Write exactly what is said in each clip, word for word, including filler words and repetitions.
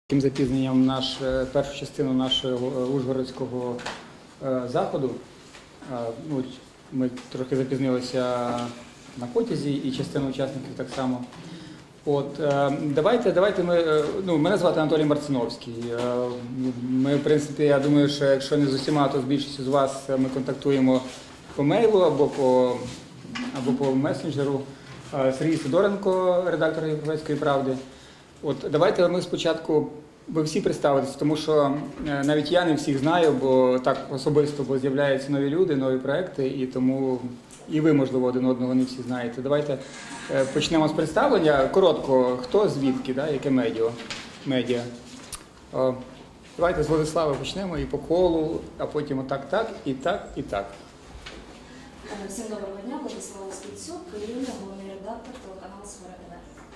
Таким запізненням наш, першу частину нашого ужгородського е, заходу. Е, ну, ми трохи запізнилися на потязі і частина учасників так само. От, е, давайте, давайте ми, е, ну, мене звати Анатолій Марциновський. Е, ми, в принципі, я думаю, що якщо не з усіма, то з більшістю з вас ми контактуємо по мейлу або по, або по месенджеру. Е, Сергій Сидоренко, редактор «Європейської правди». От, давайте ми спочатку, ви всі представитесь, тому що е, навіть я не всіх знаю, бо так особисто, бо з'являються нові люди, нові проекти, і тому і ви, можливо, один одного не всі знаєте. Давайте е, почнемо з представлення. Коротко, хто звідки, да, яке медіа. медіа. О, давайте з Владислава почнемо і по колу, а потім отак, так, і так, і так. Всім доброго дня, Владислава Скільцюк, Юлія, головний редактор телеканалу «Сфера ТВ».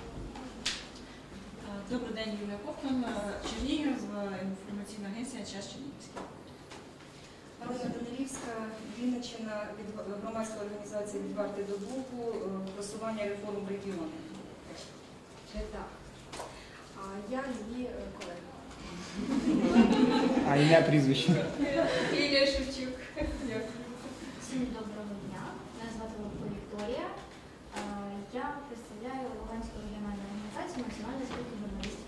Добрий день, Юлія Ковтун, Чернігів, інформаційна агенція «Час Чернігівський». Галина Данилівська, Вінниччина, від громадської організації «Від варти до Богу», просування реформ в регіоні. Так. А я її колега. А ім'я, прізвище? Ілія Шевчук. Всім доброго дня. Мене звати Вікторія. Я представляю Луганську регіональну організацію Національної спілки журналістів.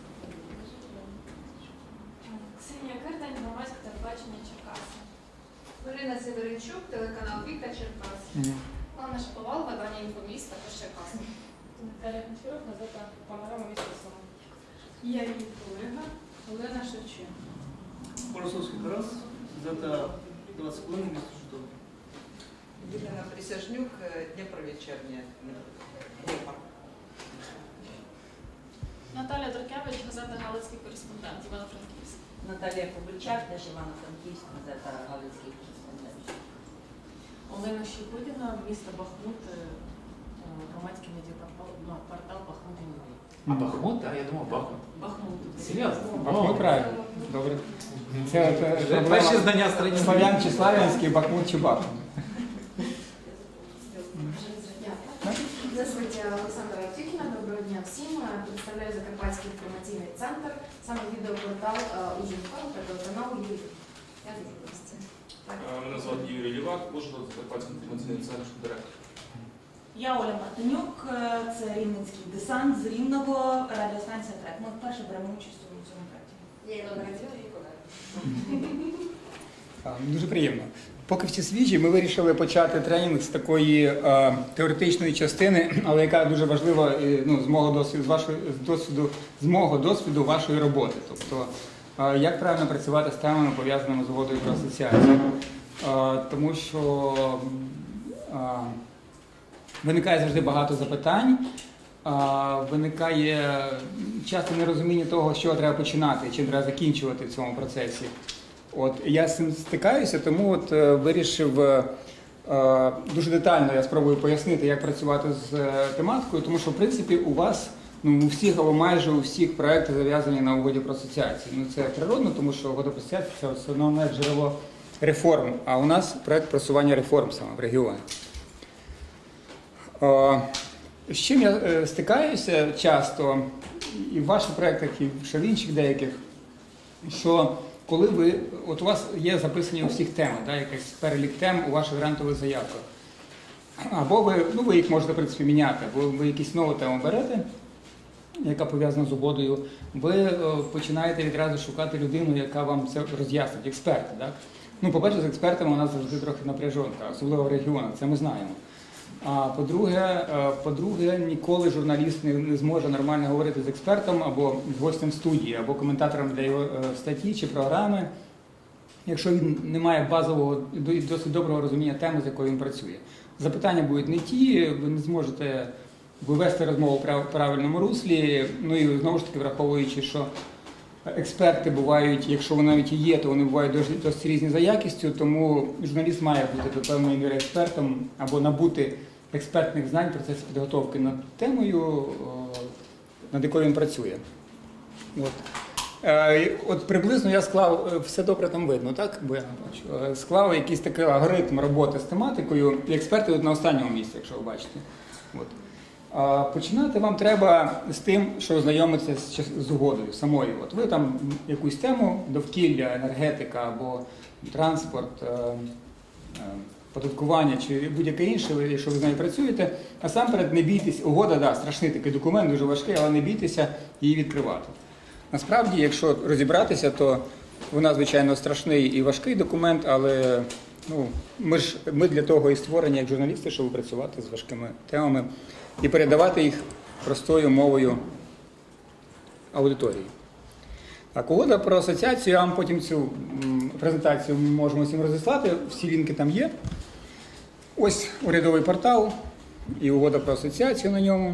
Ксенія Кирдань, громадське телебачення Черкаси. Ірина Северинчук, телеканал Віка Черкас. Анна Шаповал, видання «Інфоміст», також Черкаси. Наталя Гончарук, газета «Панорама міста Суми». Я її колега Олена Шевченко. Борисовський Тарас, газета «двадцять хвилин», місто Житомир. Єлена Присяжнюк, Дніпровечерня, Дніпро. Наталя Доркевич, газета «Галицький кореспондент», Івано-Франківськ. Наталія Кобильчак, теж Івано-Франківськ, газета «Галицький кореспондент». Олена Щепудіна, місто Бахмут, громадський медіапортал «Бахмут і новий». А Бахмут? А я думав Бахмут. Бахмут. Серйозно? Бахмут, правильно. Добре. Це, це Перші знання страні. Слав'ян чи Слав'янський, Бахмут чи Бахмут. Мене звуть Олександра Артюхіна. Доброго дня всім. Представляю Закарпатський інформаційний центр, саме відеопортал «Ужгород» та телеканал «Юрій». Я дуже просто. Мене звати Юрій Лівак, Ужгород, Закарпатський інформаційний центр, директор. Я Оля Мартинюк, це Рівненський десант з Рівного, радіостанція «Трек». Ми вперше беремо участь у цьому проєкті. Я її організую і колега. Дуже приємно. Поки всі свіжі, ми вирішили почати тренінг з такої е, теоретичної частини, але яка дуже важлива е, ну, з мого досвіду, з вашої з досвіду, з мого досвіду вашої роботи. Тобто, е, як правильно працювати з темами, пов'язаними з угодою про асоціацію. Е, тому що е, виникає завжди багато запитань, е, виникає часто нерозуміння того, з чого треба починати, чим треба закінчувати в цьому процесі. От, я з цим стикаюся, тому от, е, вирішив е, дуже детально, я спробую пояснити, як працювати з е, тематикою, тому що, в принципі, у вас, ну, у всіх або майже у всіх проекти зав'язані на угоді про асоціацію. Ну, це природно, тому що угода про асоціацію – це основне джерело реформ, а у нас проект просування реформ саме в регіоні. Е, з чим я е, стикаюся часто, і в ваших проєктах, і ще в інших деяких, що коли ви, от у вас є записані у всіх теми, да, якийсь перелік тем у ваших грантових заявках. Або ви, ну, ви їх можете, в принципі, міняти, або ви якусь нову тему берете, яка пов'язана з угодою, ви о, починаєте відразу шукати людину, яка вам це роз'яснить, експерти. Так? Ну, по-перше, з експертами у нас завжди трохи напряжонка, особливо в регіонах, це ми знаємо. А по-друге, по-друге, ніколи журналіст не, не зможе нормально говорити з експертом або з гостем студії, або коментатором для його статті чи програми, якщо він не має базового і досить доброго розуміння теми, з якою він працює. Запитання будуть не ті, ви не зможете вивести розмову в правильному руслі, ну і знову ж таки враховуючи, що експерти бувають, якщо вони навіть і є, то вони бувають досить, досить різні за якістю, тому журналіст має бути до певної міри експертом або набути експертних знань в процесі підготовки над темою, над якою він працює. От. От приблизно я склав, все добре там видно, так? Бо я бачу. Склав якийсь такий алгоритм роботи з тематикою, і експерти тут на останньому місці, якщо ви бачите. От. А починати вам треба з тим, що ознайомитися з, з угодою самою. От ви там якусь тему, довкілля, енергетика або транспорт, е, е, податкування чи будь-яке інше, якщо ви з нею працюєте, насамперед не бійтесь, угода, да, страшний такий документ, дуже важкий, але не бійтеся її відкривати. Насправді, якщо розібратися, то вона, звичайно, страшний і важкий документ, але ну, ми ж ми для того і створені, як журналісти, щоб працювати з важкими темами і передавати їх простою мовою аудиторії. Так, угода про асоціацію, я вам потім цю презентацію можемо всім розіслати, всі лінки там є. Ось урядовий портал і угода про асоціацію на ньому.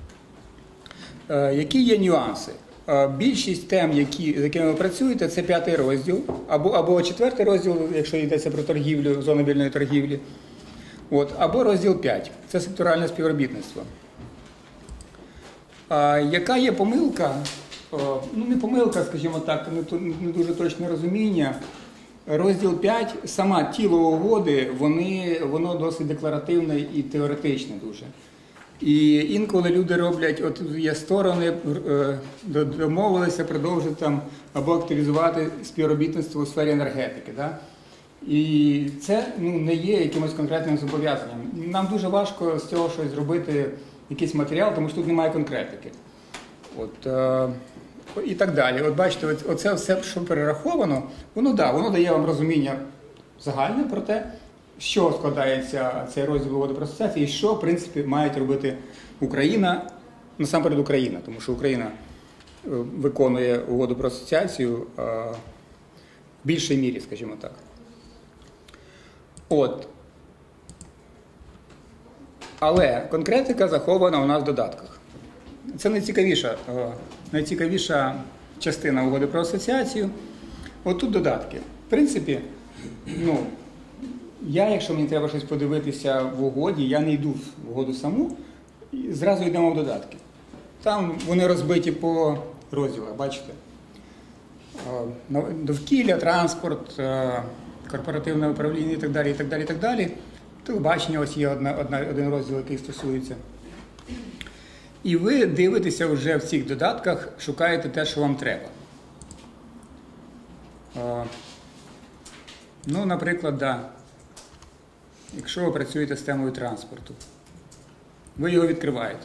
Е, які є нюанси? Е, більшість тем, які, з якими ви працюєте, це п'ятий розділ, або, або четвертий розділ, якщо йдеться про торгівлю, зону вільної торгівлі, от, або розділ п'ять, це секторальне співробітництво. Е, яка є помилка? Е, ну, не помилка, скажімо так, не, не дуже точне розуміння. Розділ п'ять, сама тіло угоди, вони, воно досить декларативне і теоретичне дуже. І інколи люди роблять, от є сторони, домовилися продовжити там або активізувати співробітництво у сфері енергетики. Да? І це ну, не є якимось конкретним зобов'язанням. Нам дуже важко з цього щось зробити, якийсь матеріал, тому що тут немає конкретики. От, і так далі. От бачите, оце все, що перераховано, воно, да, воно дає вам розуміння загальне про те, що складається цей розділ угоди про асоціацію і що, в принципі, мають робити Україна, насамперед Україна, тому що Україна виконує угоду про асоціацію в більшій мірі, скажімо так. От. Але конкретика захована у нас в додатках. Це найцікавіша, найцікавіша частина угоди про асоціацію. От тут додатки. В принципі, ну, я, якщо мені треба щось подивитися в угоді, я не йду в угоду саму, і зразу йдемо в додатки. Там вони розбиті по розділах, бачите? Довкілля, транспорт, корпоративне управління і так далі, і так далі, і так далі. Телебачення, ось є одна, одна, один розділ, який стосується. І ви дивитеся вже в цих додатках, шукаєте те, що вам треба. Ну, наприклад, да. Якщо ви працюєте з темою транспорту, ви його відкриваєте.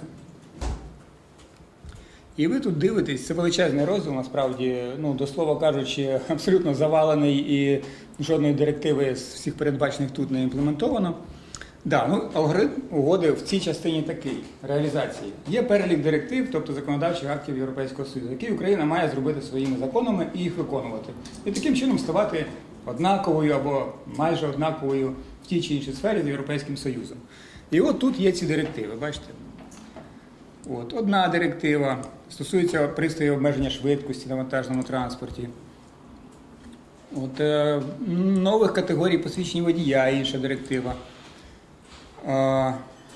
І ви тут дивитесь, це величезний розділ, насправді, ну, до слова кажучи, абсолютно завалений і жодної директиви з всіх передбачених тут не імплементовано. Да, ну, алгоритм угоди в цій частині такий, реалізації. Є перелік директив, тобто законодавчих актів Європейського Союзу, які Україна має зробити своїми законами і їх виконувати. І таким чином ставати однаковою або майже однаковою в тій чи іншій сфері з Європейським Союзом. І от тут є ці директиви, бачите? От, одна директива стосується пристроїв обмеження швидкості на вантажному транспорті. От, е, нових категорій посвідчень водія, інша директива. Е,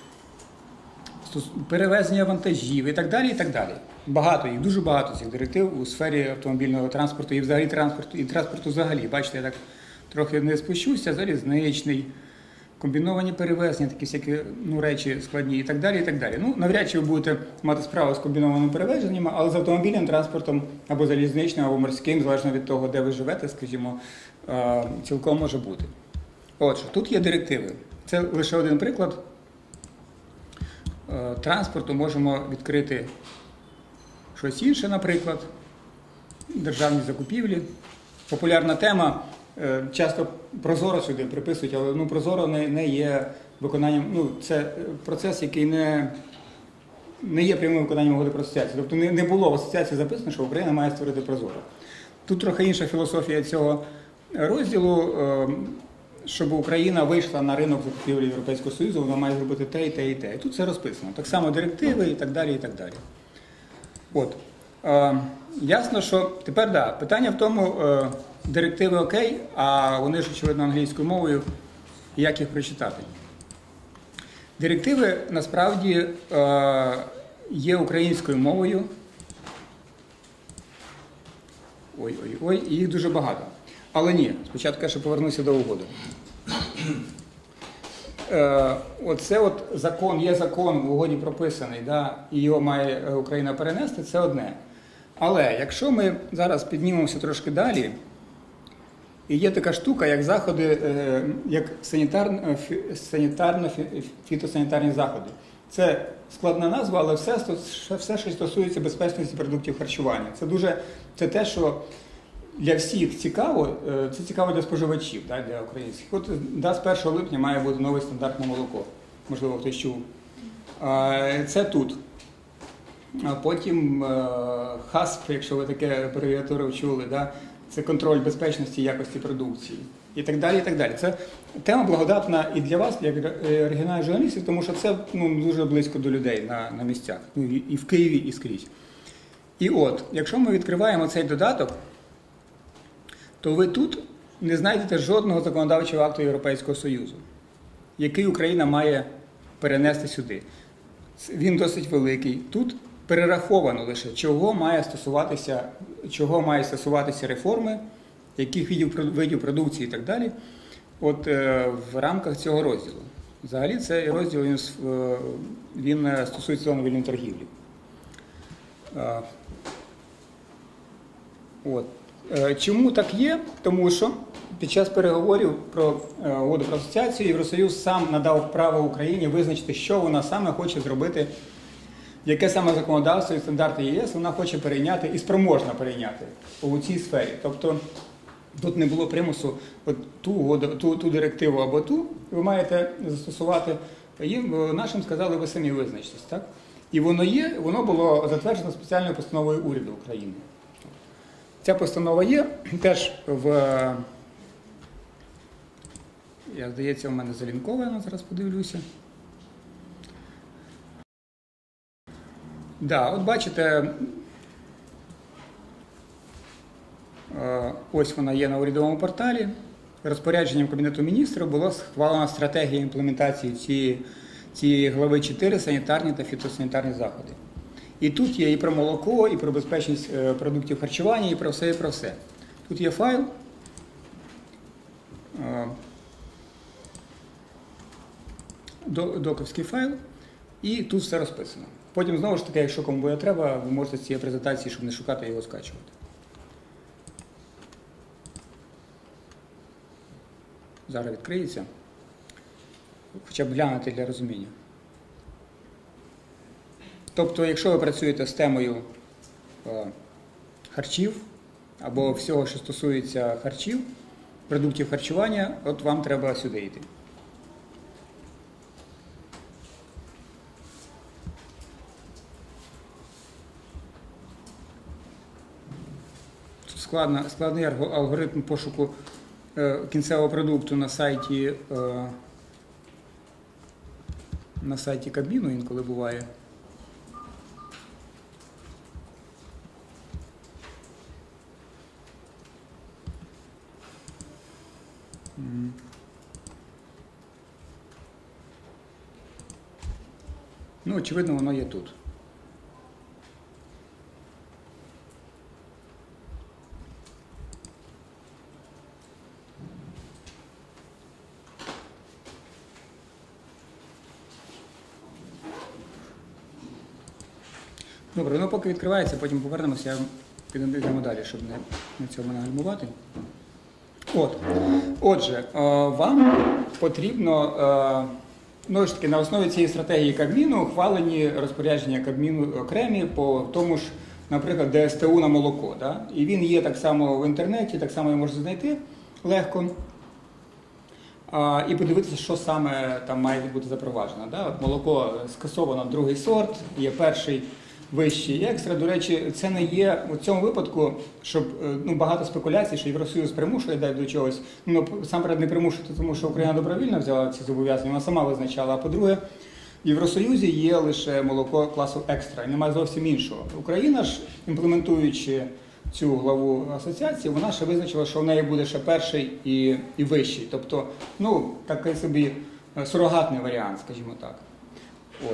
перевезення вантажів і так далі, і так далі. Багато їх, дуже багато цих директив у сфері автомобільного транспорту і взагалі транспорту, і транспорту взагалі. Бачите, я так трохи не спущуся, залізничний, комбіновані перевезення, такі всякі ну, речі складні і так далі, і так далі. Ну, навряд чи ви будете мати справу з комбінованими перевезеннями, але з автомобільним транспортом або залізничним, або морським, залежно від того, де ви живете, скажімо, цілком може бути. Отже, тут є директиви. Це лише один приклад. Транспорту можемо відкрити щось інше, наприклад, державні закупівлі. Популярна тема, часто прозоро сюди приписують, але ну, прозоро не, не є виконанням, ну, це процес, який не, не є прямим виконанням угоди про асоціацію. Тобто не, не було в асоціації записано, що Україна має створити прозоро. Тут трохи інша філософія цього розділу. Щоб Україна вийшла на ринок закупівлі Європейського Союзу, вона має зробити те, і те, і те. І тут це розписано. Так само директиви і так далі, і так далі. От. Е, ясно, що тепер, да, питання в тому, е, директиви окей, а вони ж, очевидно, англійською мовою, як їх прочитати. Директиви, насправді, е, є українською мовою. Ой-ой-ой, і їх дуже багато. Але ні, спочатку я ще повернуся до угоди. е, оце от закон, є закон в угоді прописаний, да, і його має Україна перенести, це одне. Але якщо ми зараз піднімемося трошки далі, і є така штука, як заходи, е, як санітарно, санітарно-фітосанітарні заходи. Це складна назва, але все, все, що стосується безпечності продуктів харчування. Це дуже, це те, що для всіх цікаво, це цікаво для споживачів, да, для українських. От да, з першого липня має бути новий стандарт на молоко. Можливо, хтось чув. Це тут. А потім хасп, якщо ви таке абревіатуру чули, да, це контроль безпечності і якості продукції. І так далі, і так далі. Це тема благодатна і для вас, як регіональних журналістів, тому що це ну, дуже близько до людей на, на місцях. Ну, і в Києві, і скрізь. І от, якщо ми відкриваємо цей додаток, то ви тут не знайдете жодного законодавчого акту Європейського Союзу, який Україна має перенести сюди. Він досить великий. Тут перераховано лише, чого має стосуватися, чого має стосуватися реформи, яких видів, видів продукції і так далі, от е, в рамках цього розділу. Взагалі цей розділ він, він стосується зони вільної торгівлі. Е, от. Е, чому так є? Тому що під час переговорів про е, угоду про асоціацію Євросоюз сам надав право Україні визначити, що вона саме хоче зробити, яке саме законодавство і стандарти ЄС вона хоче перейняти і спроможна перейняти у цій сфері. Тобто тут не було примусу от ту, ту, ту директиву або ту, ви маєте застосувати, їм нашим сказали, ви самі визначтесь. Так? І воно є, воно було затверджено спеціальною постановою уряду України. Ця постанова є теж в, я, здається, у мене залінкована, зараз подивлюся. Да, от бачите, ось вона є на урядовому порталі. Розпорядженням Кабінету міністрів було схвалена стратегія імплементації цієї, цієї глави чотири санітарні та фітосанітарні заходи. І тут є і про молоко, і про безпечність продуктів харчування, і про все, і про все. Тут є файл. Доковський файл, і тут все розписано. Потім, знову ж таки, якщо кому буде треба, ви можете з цієї презентації, щоб не шукати, його скачувати. Зараз відкриється. Хоча б глянути для розуміння. Тобто, якщо ви працюєте з темою е, харчів, або всього, що стосується харчів, продуктів харчування, от вам треба сюди йти. Складно, складний алгоритм пошуку е, кінцевого продукту на сайті, е, на сайті Кабміну інколи буває. Ну, очевидно, воно є тут. Добре, воно поки відкривається, потім повернемося, підемо далі, щоб не на цьому нагальмувати. От. Отже, вам потрібно, ну ж таки, на основі цієї стратегії Кабміну ухвалені розпорядження Кабміну окремі по тому ж, наприклад, Д С Т У на молоко. Да? І він є так само в інтернеті, так само його можна знайти легко. І подивитися, що саме там має бути запроваджено. Да? От молоко скасовано другий сорт, є перший, вищий екстра. До речі, це не є у цьому випадку, щоб ну, багато спекуляцій, що Євросоюз примушує дати до чогось. Ну, сам не примушувати, тому що Україна добровільно взяла ці зобов'язання, вона сама визначала. А по-друге, в Євросоюзі є лише молоко класу екстра, немає зовсім іншого. Україна ж, імплементуючи цю главу асоціації, вона ще визначила, що в неї буде ще перший і, і вищий. Тобто, ну, такий собі сурогатний варіант, скажімо так. От.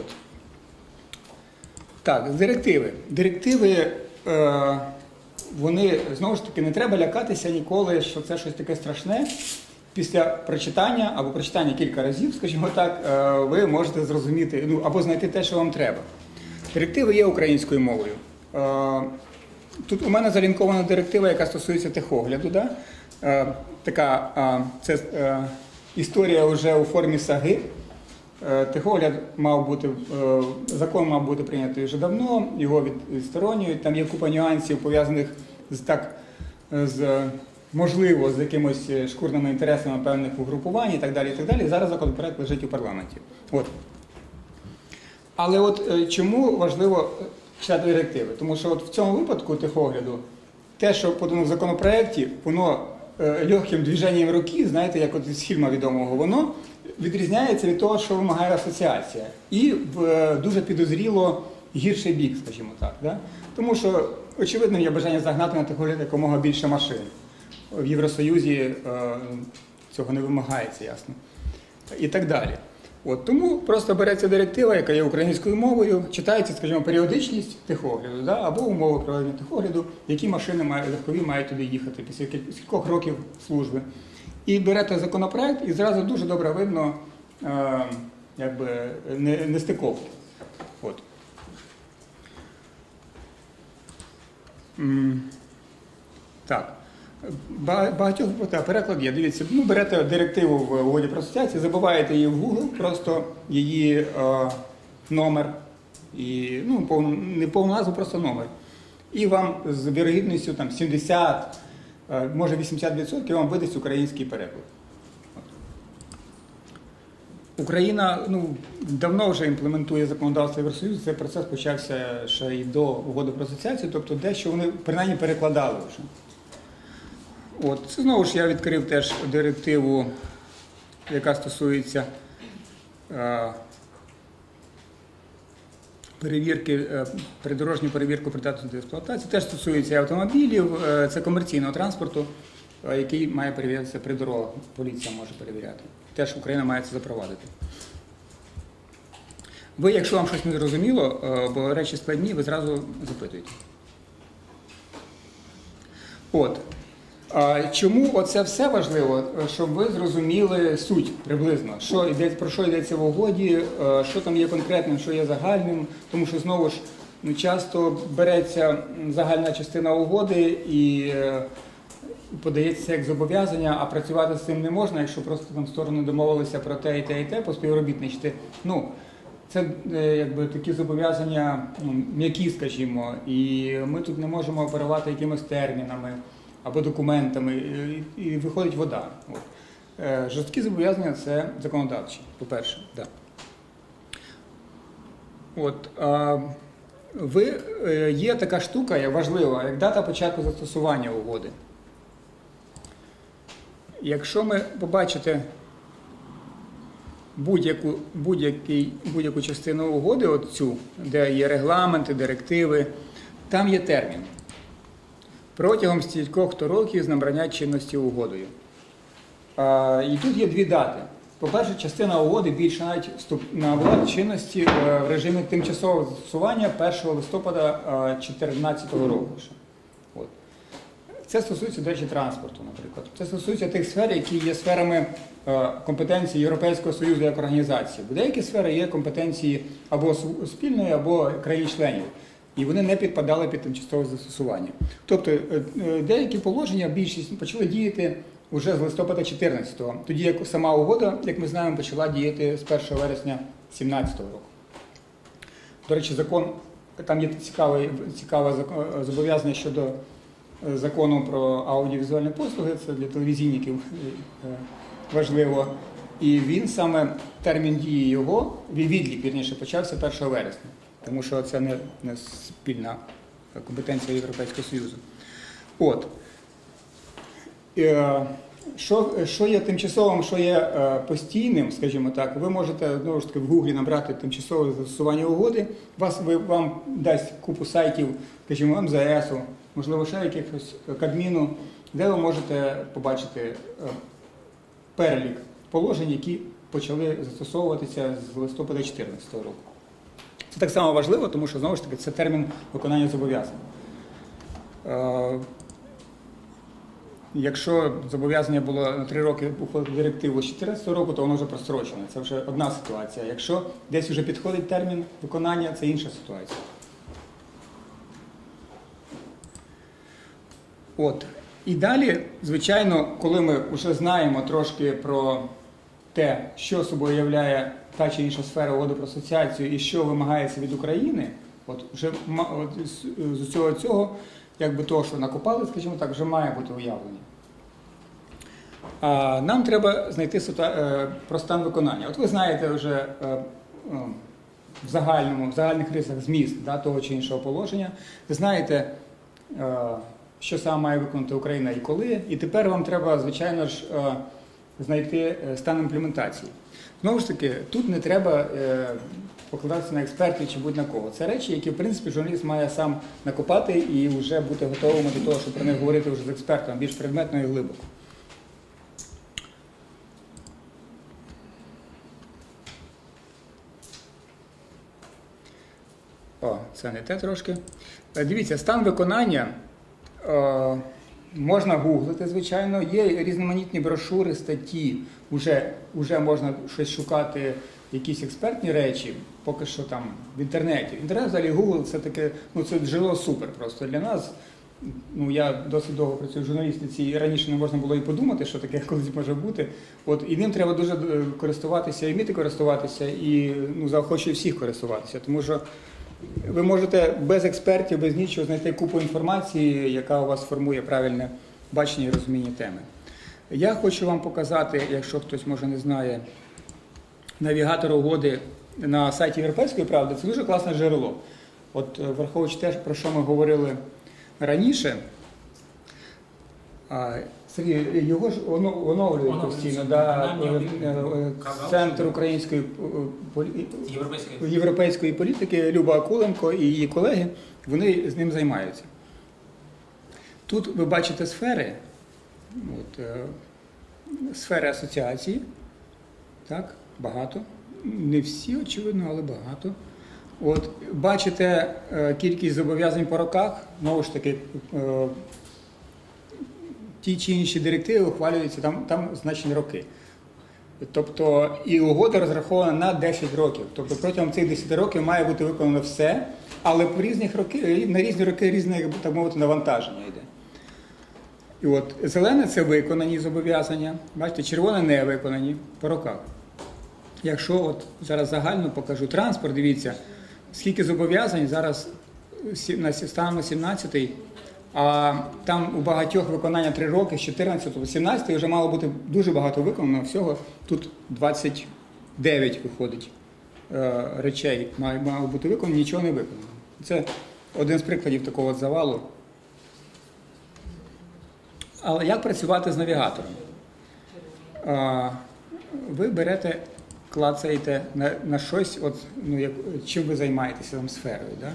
Так, директиви. Директиви, е, вони, знову ж таки, не треба лякатися ніколи, що це щось таке страшне. після прочитання або прочитання кілька разів, скажімо так, ви можете зрозуміти, ну, або знайти те, що вам треба. Директиви є українською мовою. Тут у мене залінкована директива, яка стосується техогляду. Да? Така, це історія вже у формі саги. Техогляд мав бути, закон мав бути прийнятий вже давно, його відсторонюють. Там є купа нюансів, пов'язаних з так, з, можливо, з якимось шкурними інтересами певних угрупувань і так далі, і так далі. Зараз законопроект лежить у парламенті. От. Але от чому важливо читати директиви? Тому що от в цьому випадку техогляду, те, що подано в законопроекті, воно легким движенням руки, знаєте, як от з фільму відомого, воно відрізняється від того, що вимагає асоціація. І в дуже підозріло гірший бік, скажімо так. Да? Тому що, очевидно, є бажання загнати на техогляд якомога більше машин. В Євросоюзі е, цього не вимагається, ясно. І так далі. От, тому просто береться директива, яка є українською мовою, читається, скажімо, періодичність техогляду, да? Або умови проведення техогляду, які машини мають, легкові мають туди їхати після кількох років служби. І берете законопроект, і зразу дуже добре видно е, якби, нестиковки. От. Так. Багатьох переклад є. Дивіться, ну, берете директиву в угоді про асоціацію, забиваєте її в Google, просто її е, номер, і, ну, повну, не повну назву, просто номер. І вам з вірогідністю там, сімдесят, е, може вісімдесят відсотків вам видасть український переклад. От. Україна ну, давно вже імплементує законодавство Євросоюзу, цей процес почався ще й до угоди про асоціацію, тобто дещо вони принаймні перекладали вже. От, це знову ж я відкрив теж директиву, яка стосується е, перевірки, е, придорожню перевірку придатності до експлуатації. Теж стосується і автомобілів, е, це комерційного транспорту, е, який має перевірятися при дорогах. Поліція може перевіряти. Теж Україна має це запровадити. Ви, якщо вам щось не зрозуміло, е, бо речі складні, ви зразу запитуєте. От. Чому оце все важливо? Щоб ви зрозуміли суть приблизно, що йде, про що йдеться в угоді, що там є конкретним, що є загальним, тому що, знову ж, ну, часто береться загальна частина угоди і подається як зобов'язання, а працювати з цим не можна, якщо просто там сторони домовилися про те і те і те, поспівробітничати. Ну, це якби такі зобов'язання ну, м'які, скажімо, і ми тут не можемо оперувати якимись термінами або документами, і, і виходить вода. От. Е, жорсткі зобов'язання – це законодавчі, по-перше. Да. От, а, ви, е, є така штука, як важлива, як дата початку застосування угоди. Якщо ми побачите будь-яку будь-яку будь-яку частину угоди, от цю, де є регламенти, директиви, там є термін. Протягом стількох-то років з набрання чинності угодою. А, і тут є дві дати. По-перше, частина угоди більше навіть набула чинності в режимі тимчасового застосування першого листопада дві тисячі чотирнадцятого року. От. Це стосується, до речі, транспорту, наприклад. Це стосується тих сфер, які є сферами компетенції Європейського Союзу як організації. Бо деякі сфери є компетенції або спільної, або країн-членів. І вони не підпадали під тимчасове застосування. Тобто деякі положення, більшість, почали діяти вже з листопада чотирнадцятого. Тоді як сама угода, як ми знаємо, почала діяти з першого вересня сімнадцятого року. До речі, закон, там є цікаве, цікаве зобов'язання щодо закону про аудіовізуальні послуги, це для телевізійників важливо. І він саме, термін дії його, відлік, вірніше, почався першого вересня. Тому що це не, не спільна компетенція Європейського Союзу. От. Що, що є тимчасовим, що є постійним, скажімо так, ви можете, знову ж таки, в Гуглі набрати тимчасове застосування угоди, вас, ви, вам дасть купу сайтів, скажімо, ем зе есу, можливо, ще якихось Кабміну, де ви можете побачити перелік положень, які почали застосовуватися з листопада дві тисячі чотирнадцятого року. Це так само важливо, тому що, знову ж таки, це термін виконання зобов'язань. якщо зобов'язання було на три роки уходити директиву з дві тисячі чотирнадцятого року, то воно вже прострочено. Це вже одна ситуація. Якщо десь вже підходить термін виконання, це інша ситуація. От. І далі, звичайно, коли ми вже знаємо трошки про те, що собою являє та чи інша сфера угоди про асоціацію і що вимагається від України, от вже от, з усього цього, якби того, що накопали, скажімо так, вже має бути уявлення. А нам треба знайти ситуа... про стан виконання. От ви знаєте вже в загальному, в загальних рисах зміст, да, того чи іншого положення. Ви знаєте, що саме має виконати Україна і коли. І тепер вам треба, звичайно ж, знайти стан імплементації. Знову ж таки, тут не треба покладатися на експертів чи будь-на кого. Це речі, які, в принципі, журналіст має сам накопати і вже бути готовим до того, щоб про них говорити вже з експертом, більш предметно і глибоко. О, це не те трошки. Дивіться, стан виконання е, можна гуглити, звичайно. Є різноманітні брошури, статті, вже, вже можна щось шукати, якісь експертні речі, поки що там в інтернеті. Інтернет, взагалі, Google, це таке, ну це джерело супер просто для нас. Ну, я досить довго працюю в журналістиці, і раніше не можна було і подумати, що таке колись може бути. От, і ним треба дуже користуватися, і вміти користуватися, і ну, заохочую всіх користуватися, тому що ви можете без експертів, без нічого знайти купу інформації, яка у вас формує правильне бачення і розуміння теми. Я хочу вам показати, якщо хтось, може, не знає, навігатор угоди на сайті Європейської правди. Це дуже класне джерело. От, враховуючи те, про що ми говорили раніше, Сергій, його ж оновлюють постійно, да, Центр української європейської. європейської політики, Люба Акуленко і її колеги, вони з ним займаються. Тут ви бачите сфери, от, сфери асоціації, так, багато, не всі, очевидно, але багато. От, бачите е, кількість зобов'язань по роках, знову ж таки, е, ті чи інші директиви ухвалюються, там, там значні роки. Тобто, і угода розрахована на десять років. Тобто, протягом цих десяти років має бути виконано все, але по різних роки, на різні роки різне, так мовити, навантаження йде. І от, зелене – це виконані зобов'язання, бачите, червоне – не виконані по роках. Якщо от зараз загально покажу транспорт, дивіться, скільки зобов'язань зараз станом на сімнадцятий, а там у багатьох виконання три роки, з чотирнадцятого, сімнадцятого вже мало бути дуже багато виконано, всього тут двадцять дев'ять виходить е, речей, мало бути виконано, нічого не виконано. Це один з прикладів такого от завалу. Але як працювати з навігатором? Е, ви берете, клацаєте на, на щось, от, ну, як, чим ви займаєтеся там сферою. Да?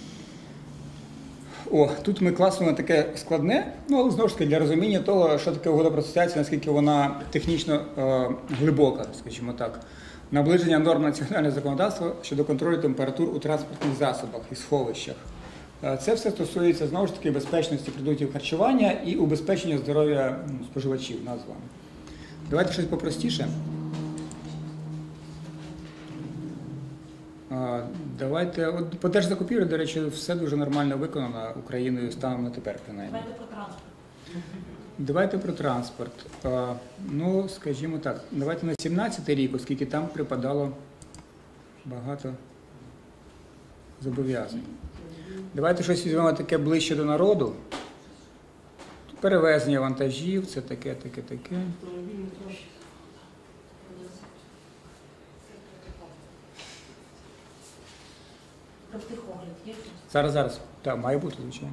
О, тут ми класуємо таке складне, ну, але знову ж таки для розуміння того, що таке угода про асоціацію, наскільки вона технічно е, глибока, скажімо так. Наближення норм національного законодавства щодо контролю температур у транспортних засобах і сховищах. Е, це все стосується, знову ж таки, безпечності продуктів харчування і убезпечення здоров'я ну, споживачів, нас з вами. Давайте щось попростіше. Давайте, от по держзакупівлі, до речі, все дуже нормально виконано Україною станом на тепер, принаймні. Давайте про транспорт. Давайте про транспорт. Ну, скажімо так, давайте на сімнадцятий рік, оскільки там припадало багато зобов'язань. Давайте щось візьмемо таке ближче до народу. Перевезення вантажів, це таке, таке, таке. Техогляд є? Зараз, зараз. Так, має бути, звичайно.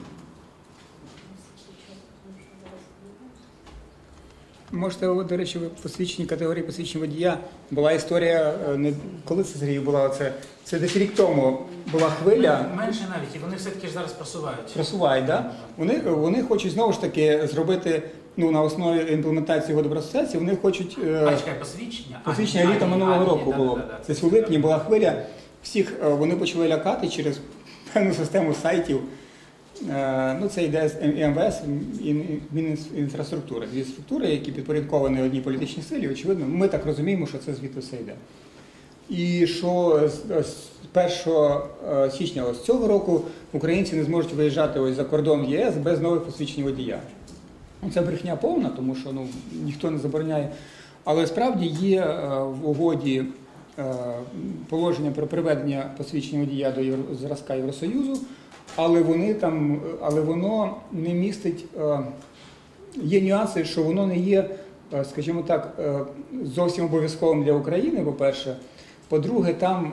Можете, до речі, в посвідченні категорії посвідчення водія була історія, не, коли це, Сергій, була це, це десь рік тому була хвиля. Менше навіть, і вони все-таки ж зараз просувають. Просувають, так? Да? Вони, вони хочуть знову ж таки зробити, ну, на основі імплементації угоди про асоціацію, вони хочуть... А, чекай, посвідчення? Посвідчення літом минулого року було. Десь у липні була хвиля. Всіх вони почали лякати через певну систему сайтів. е, ну, це йде з М В С і Мінінфраструктури. Дві структури, які підпорядковані одній політичній силі, очевидно, ми так розуміємо, що це звідти все йде. І що з першого січня ось цього року українці не зможуть виїжджати ось за кордон Є С без нових посвідчень водія. Це брехня повна, тому що ну, ніхто не забороняє. Але справді є в угоді положення про приведення посвідчення водія до євро, зразка Євросоюзу, але, вони там, але воно не містить, є нюанси, що воно не є, скажімо так, зовсім обов'язковим для України, по-перше. По-друге, там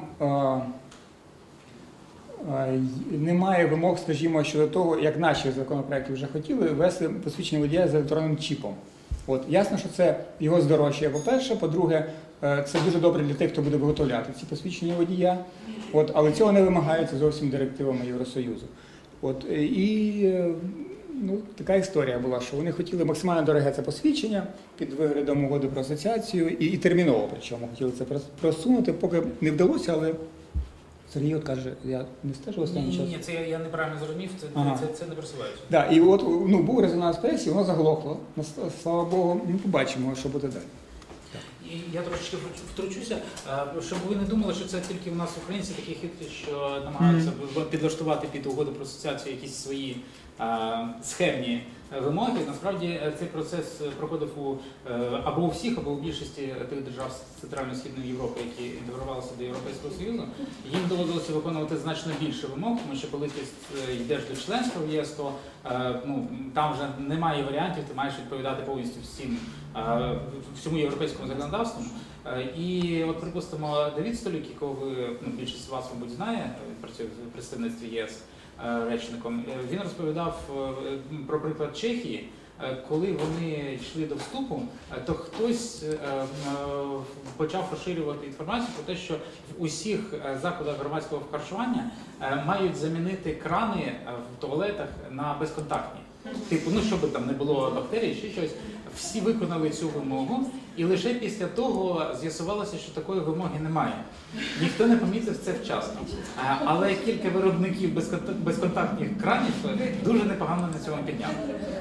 немає вимог, скажімо, щодо того, як наші законопроекти вже хотіли, ввести посвідчення водія з електронним чіпом. От, ясно, що це його здорожчає, по-перше, по-друге, це дуже добре для тих, хто буде виготовляти ці посвідчення водія, от, але цього не вимагається зовсім директивами Євросоюзу. От, і ну, така історія була, що вони хотіли максимально дороге це посвідчення під виглядом угоди про асоціацію і, і терміново, причому хотіли це просунути, поки не вдалося, але Сергій от каже, я не стежу останній час. Ні, ні, це я, я неправильно зрозумів, це, ага. це, це не просувається. Да, і от ну, був резонанс пресі, воно заглохло. Слава Богу, ми побачимо, що буде далі. І я трошечки втручуся, щоб ви не думали, що це тільки у нас українці такі хитрі, що намагаються mm. підлаштувати під угоду про асоціацію якісь свої а, схемні вимоги. Насправді цей процес проходив у або у всіх, або у більшості тих держав Центрально-Східної Європи, які інтегрувалися до Європейського Союзу. Їм доводилося виконувати значно більше вимог, тому що коли ти йдеш до членства в Є С, то ну, там вже немає варіантів, ти маєш відповідати повністю всім, всьому європейському законодавству. І от, припустимо, Давид Столюк, якого ви, ну, більшість з вас, мабуть, знає, працює в представництві Є С речником, він розповідав про приклад Чехії. Коли вони йшли до вступу, то хтось почав поширювати інформацію про те, що в усіх закладах громадського харчування мають замінити крани в туалетах на безконтактні. Типу, ну щоб там не було бактерій чи щось. Всі виконали цю вимогу, і лише після того з'ясувалося, що такої вимоги немає. Ніхто не помітив це вчасно. Але кілька виробників безконтактних кранів дуже непогано на цьому підняли.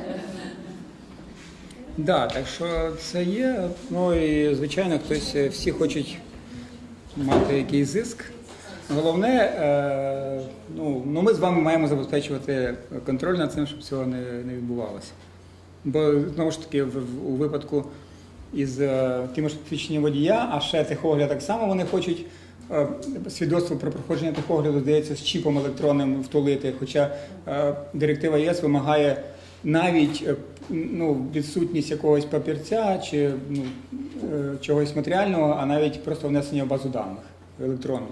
Да, так що це є. Ну і звичайно, хтось, всі хочуть мати якийсь зиск. Головне, е, ну, ну ми з вами маємо забезпечувати контроль над цим, щоб цього не, не відбувалося. Бо, знову ж таки, в, в, у випадку із е, тим ж посвідченням водія, а ще техогляд так само, вони хочуть е, свідоцтво про проходження техогляду, здається, з чіпом електронним втулити, хоча е, директива Є С вимагає навіть ну, відсутність якогось папірця чи ну, чогось матеріального, а навіть просто внесення в базу даних електронну.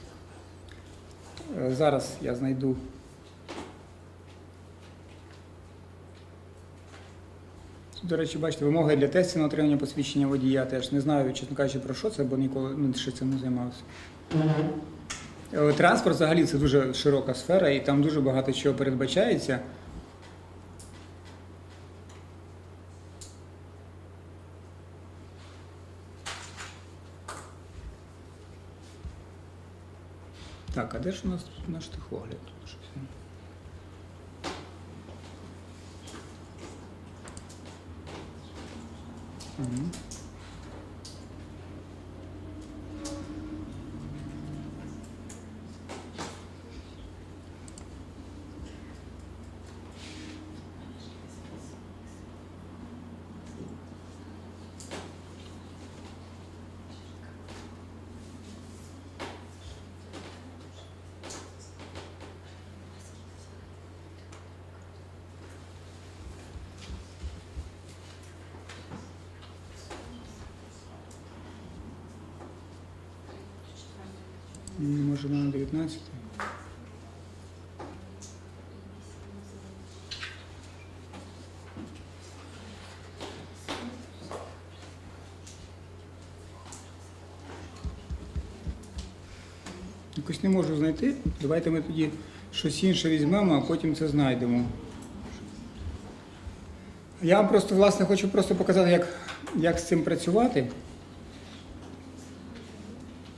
Зараз я знайду. До речі, бачите, вимоги для тестів на отримання посвідчення водія теж. Не знаю, чесно кажучи, про що це, бо ніколи ну, ще цим не займався. Mm-hmm. Транспорт взагалі це дуже широка сфера і там дуже багато чого передбачається. Так, а де ж у нас наш техогляд? Угу. Може, на дев'ятнадцяте. Якось не можу знайти. Давайте ми тоді щось інше візьмемо, а потім це знайдемо. Я вам просто, власне, хочу просто показати, як, як з цим працювати.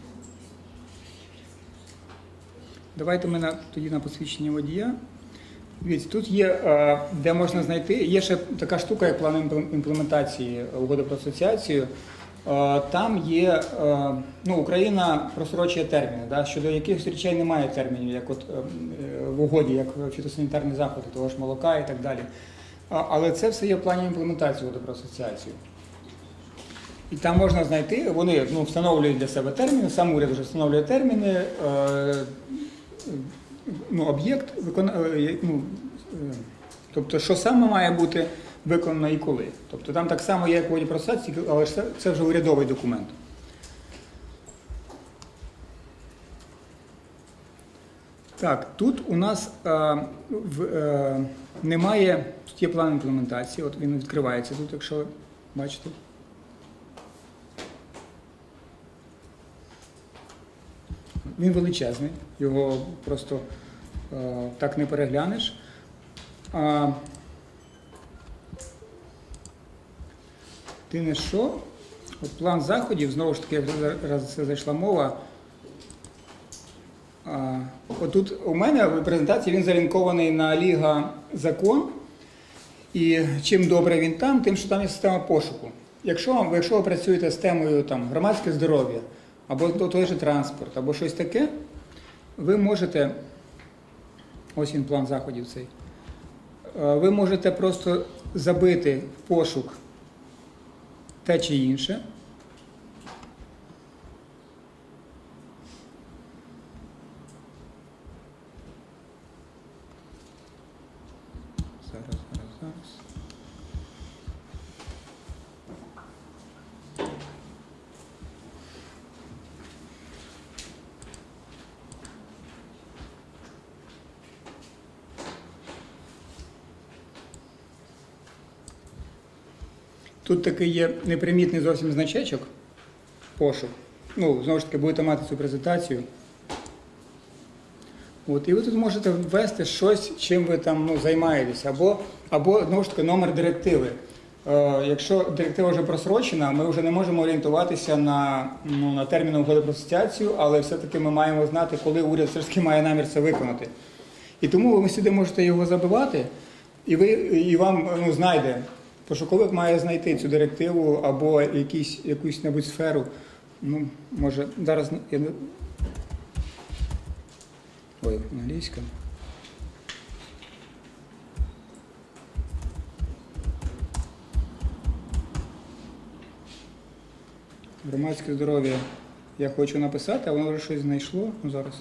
Давайте ми на, тоді на посвідчення водія. Дивіться, тут є, е, де можна знайти, є ще така штука, як план імплем- імплементації угоди про асоціацію. Е, Там є, е, ну, Україна просрочує терміни, да, щодо якихось речей немає термінів, як от е, в угоді, як фітосанітарні заходи, того ж молока і так далі. А- Але це все є в плані імплементації угоди про асоціацію. І там можна знайти, вони, ну, встановлюють для себе терміни, сам уряд вже встановлює терміни, е, ну, об'єкт, викона... е, ну, е, тобто, що саме має бути виконано і коли. Тобто там так само є, як в угоді про асоціацію, але це, це вже урядовий документ. Так, тут у нас е, в, е, немає, тут є план імплементації, от він відкривається тут, якщо бачите. Він величезний, його просто е, так не переглянеш. А, ти не що? От план заходів, знову ж таки, як раз це зайшла мова. А, отут у мене в презентації він залінкований на Ліга закон. І чим добре він там, тим, що там є система пошуку. Якщо, якщо ви працюєте з темою там, громадське здоров'я, або той же транспорт, або щось таке, ви можете, ось він план заходів цей, ви можете просто забити в пошук те чи інше. Зараз, зараз, зараз. Тут такий є непримітний зовсім значечок, пошук. Ну, знову ж таки, будете мати цю презентацію. От, і ви тут можете ввести щось, чим ви там, ну, займаєтесь. Або, або, знову ж таки, номер директиви. Е, якщо директива вже просрочена, ми вже не можемо орієнтуватися на, ну, на термін угоди про асоціацію, але все-таки ми маємо знати, коли уряд все ж таки має намір це виконати. І тому ви сюди можете його забивати, і, ви, і вам, ну, знайде. Пошуковик має знайти цю директиву або якісь, якусь небудь сферу. Ну, може, зараз я не... Ой, англійська. Громадське здоров'я я хочу написати, а воно вже щось знайшло. Ну, зараз.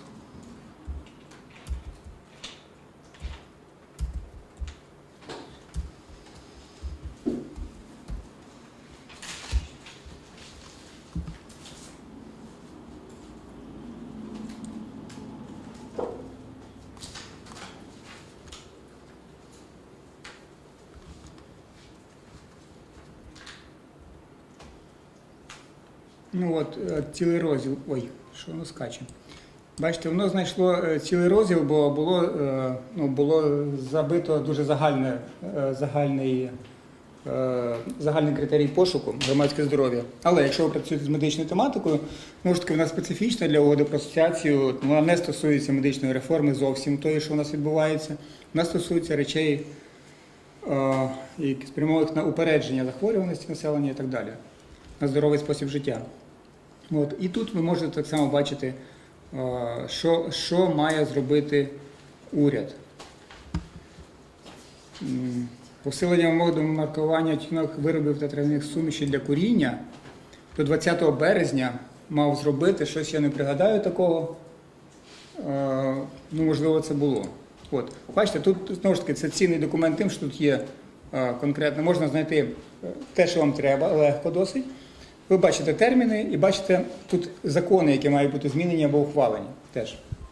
Ну от, цілий розділ, ой, що воно скаче. Бачите, воно знайшло цілий розділ, бо було, ну, було забито дуже загальне, загальний, загальний критерій пошуку громадське здоров'я. Але якщо ви працюєте з медичною тематикою, ну ж таки, вона специфічна для угоди про асоціацію, вона не стосується медичної реформи зовсім тої, що у нас відбувається. Вона стосується речей, які спрямованих на упередження захворюваності населення і так далі, на здоровий спосіб життя. От. І тут ви можете так само бачити, що, що має зробити уряд. Посилення вимог до маркування тютюнових виробів та трав'яних сумішей для куріння до двадцятого березня мав зробити, щось я не пригадаю такого, ну, можливо, це було. От. Бачите, тут, знову ж таки, це цінний документ тим, що тут є конкретно, можна знайти те, що вам треба, легко досить. Ви бачите терміни і бачите тут закони, які мають бути змінені або ухвалені теж.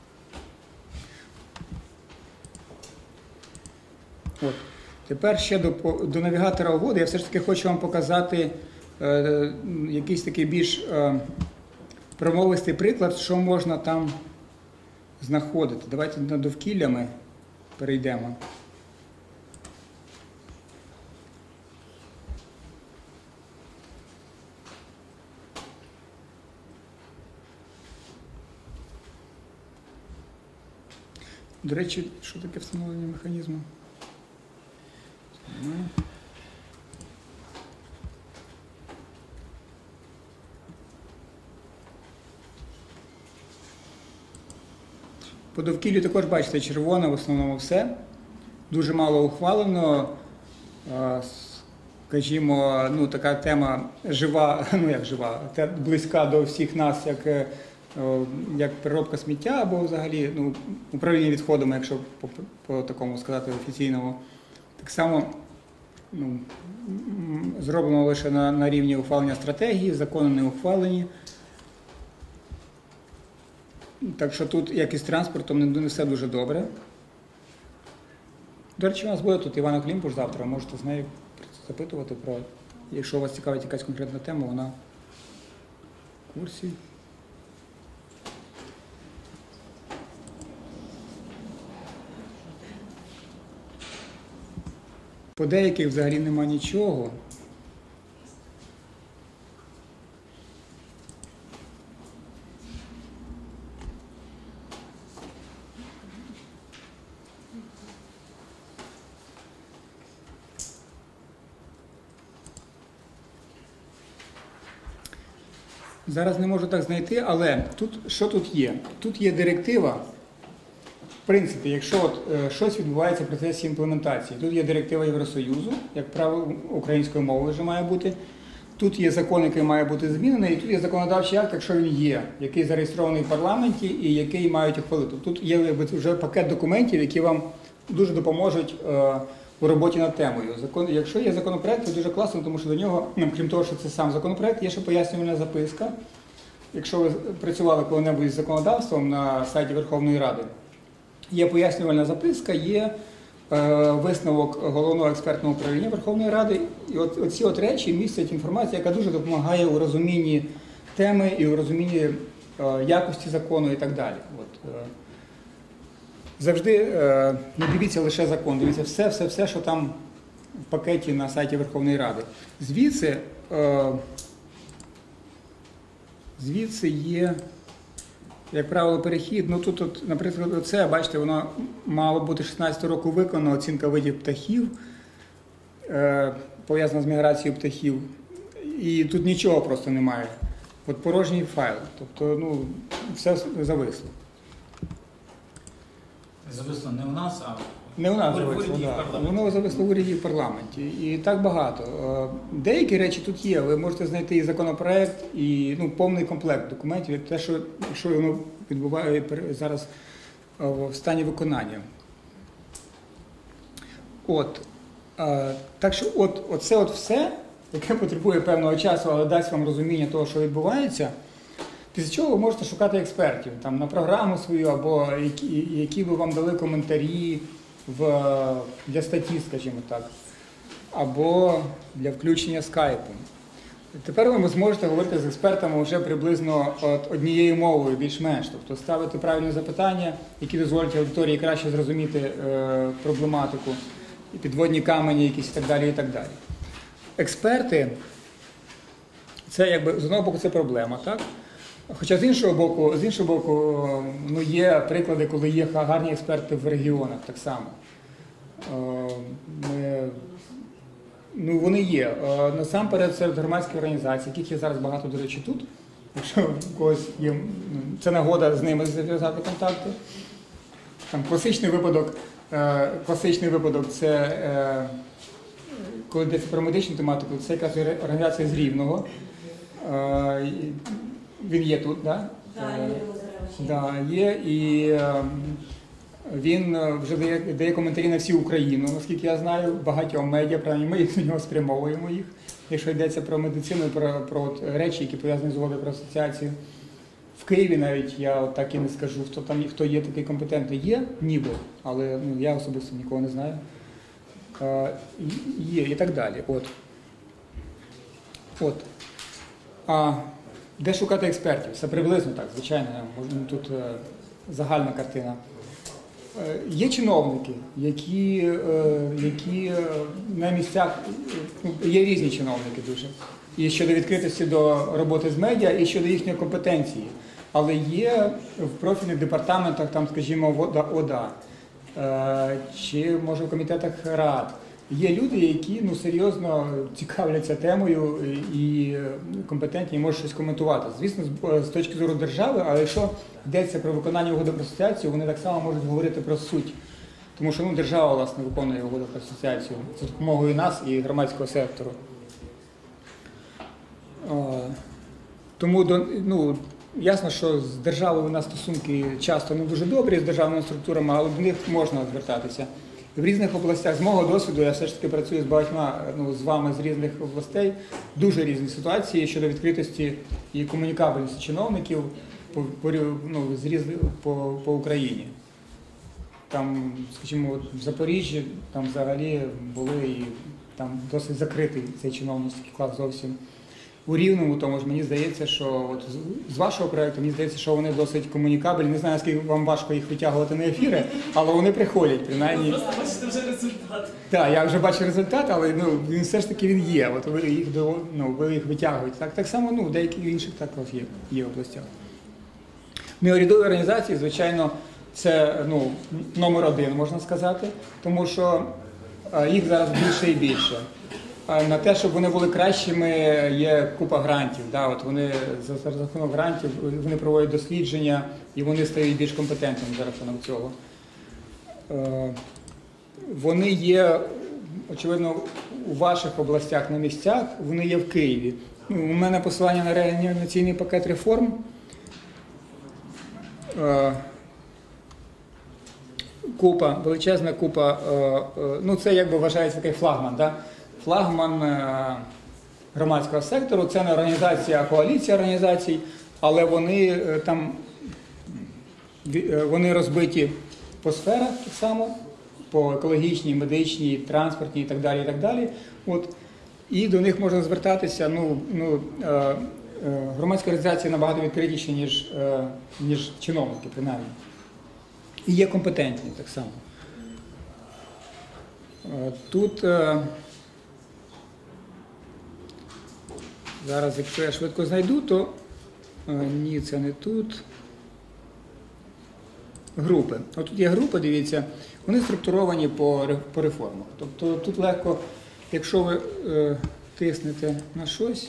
От. Тепер ще до, до навігатора угоди я все ж таки хочу вам показати е, якийсь такий більш е, промовистий приклад, що можна там знаходити. Давайте над довкіллями перейдемо. До речі, що таке встановлення механізму? По довкіллю також, бачите, червоне в основному все. Дуже мало ухвалено. Скажімо, ну, така тема жива, ну як жива, близька до всіх нас, як, як переробка сміття або взагалі ну, управління відходами, якщо по, по такому сказати офіційному. Так само ну, зроблено лише на, на рівні ухвалення стратегії, закони не ухвалені. Так що тут, як і з транспортом, не все дуже добре. До речі, у нас буде тут Івана Клімпуш завтра, можете з нею запитувати про, якщо вас цікавить якась конкретна тема, вона в курсі. По деяких взагалі нема нічого. Зараз не можу так знайти, але тут, що тут є? Тут є директива. В принципі, якщо от, е, щось відбувається в процесі імплементації, тут є директива Євросоюзу, як правило, українською мовою вже має бути. Тут є закон, який має бути змінений, і тут є законодавчий акт, якщо він є, який зареєстрований в парламенті і який мають ухвалити. Тут є вже пакет документів, які вам дуже допоможуть е, у роботі над темою. Закон, якщо є законопроект, це дуже класно, тому що до нього, ну, крім того, що це сам законопроект, є ще пояснювальна записка. Якщо ви працювали коли-небудь із законодавством на сайті Верховної Ради, є пояснювальна записка, є е, висновок Головного експертного управління Верховної Ради. І от, оці от речі містять інформацію, яка дуже допомагає у розумінні теми і у розумінні е, якості закону і так далі. От, е, завжди е, не дивіться лише закон, дивіться все, все, все, що там в пакеті на сайті Верховної Ради. Звідси, е, звідси є, як правило, перехід. Ну тут, от, наприклад, це, бачите, воно мало бути шістнадцятого року виконано, оцінка видів птахів, е, пов'язана з міграцією птахів. І тут нічого просто немає. От порожній файл. Тобто, ну, все зависло. Зависло не у нас, а не у нас зависло, да. Воно зависло в уряді і в парламенті. І так багато. Деякі речі тут є. Ви можете знайти і законопроект, і ну, повний комплект документів, те, що, що воно відбуває зараз в стані виконання. От. Так що от, оце от все, яке потребує певного часу, але дасть вам розуміння того, що відбувається. Після чого ви можете шукати експертів там, на програму свою, або які, які би вам дали коментарі в, для статті, скажімо так, або для включення скайпу. Тепер ви зможете говорити з експертами вже приблизно от однією мовою, більш-менш. Тобто ставити правильні запитання, які дозволять аудиторії краще зрозуміти е, проблематику, і підводні камені якісь і так далі, і так далі. Експерти, це якби, з одного боку, це проблема, так? Хоча з іншого боку, з іншого боку, ну, є приклади, коли є гарні експерти в регіонах так само. Ми, ну, вони є. Насамперед серед громадських організацій, яких є зараз багато, до речі, тут. Якщо у когось є, це нагода з ними зав'язати контакти. Там класичний випадок, класичний випадок це, коли йдеться про медичну тематику, це якраз організація з Рівного. Він є тут, так? Так, да, є, і він вже дає, дає коментарі на всю Україну, наскільки я знаю, багатьом медіа, принаймні ми до нього спрямовуємо їх, якщо йдеться про медицину, про, про от речі, які пов'язані з угодою про асоціацію. В Києві навіть я от так і не скажу, хто там, хто є такий компетентний, є, ніби, але ну, я особисто нікого не знаю. Є і так далі. От. От. А де шукати експертів? Це приблизно так, звичайно, тут е, загальна картина. Е, є чиновники, які, е, які е, на місцях, ну, є різні чиновники дуже. І щодо відкритості до роботи з медіа, і щодо їхньої компетенції. Але є в профільних департаментах, там, скажімо, ОДА, е, чи може в комітетах рад. Є люди, які ну, серйозно цікавляться темою і компетентні, і можуть щось коментувати. Звісно, з точки зору держави, але якщо йдеться про виконання угоди про асоціацію, вони так само можуть говорити про суть. Тому що ну, держава, власне, виконує угоду про асоціацію за допомогою нас і громадського сектору. Тому ну, ясно, що з державою у нас стосунки часто не дуже добрі, з державними структурами, але до них можна звертатися. В різних областях, з мого досвіду, я все ж таки працюю з багатьма, ну, з вами з різних областей, дуже різні ситуації щодо відкритості і комунікабельності чиновників по, по, ну, з різних, по, по Україні. Там, скажімо, в Запоріжжі там взагалі були і там досить закритий цей чиновницький клас зовсім. У Рівному, тому ж мені здається, що от з вашого проєкту, мені здається, що вони досить комунікабельні. Не знаю, наскільки вам важко їх витягувати на ефіри, але вони приходять, принаймні. Просто бачите вже результат. Так, я вже бачу результат, але ну, він все ж таки він є. От ви їх, ну, ви їх витягуєте. Так, так само ну, в деяких інших також є, є в областях. Неурядові організації, звичайно, це ну, номер один, можна сказати, тому що їх зараз більше і більше. На те, щоб вони були кращими, є купа грантів. Да? От вони за рахунок грантів вони проводять дослідження і вони стають більш компетентними за рахунок цього. Вони є, очевидно, у ваших областях на місцях, вони є в Києві. Ну, у мене посилання на реанімаційний пакет реформ. Купа, величезна купа, ну це якби вважається такий флагман, да? Флагман громадського сектору, це не організація, а коаліція організацій, але вони там вони розбиті по сферах так само, по екологічній, медичній, транспортній і так далі. І так далі. От. І до них можна звертатися, ну, ну, громадські організації набагато відкритіші, ніж, ніж чиновники, принаймні. І є компетентні так само. Тут зараз, якщо я швидко знайду, то ні, це не тут. Групи. От тут є групи, дивіться, вони структуровані по, по реформах. Тобто тут легко, якщо ви е, тиснете на щось,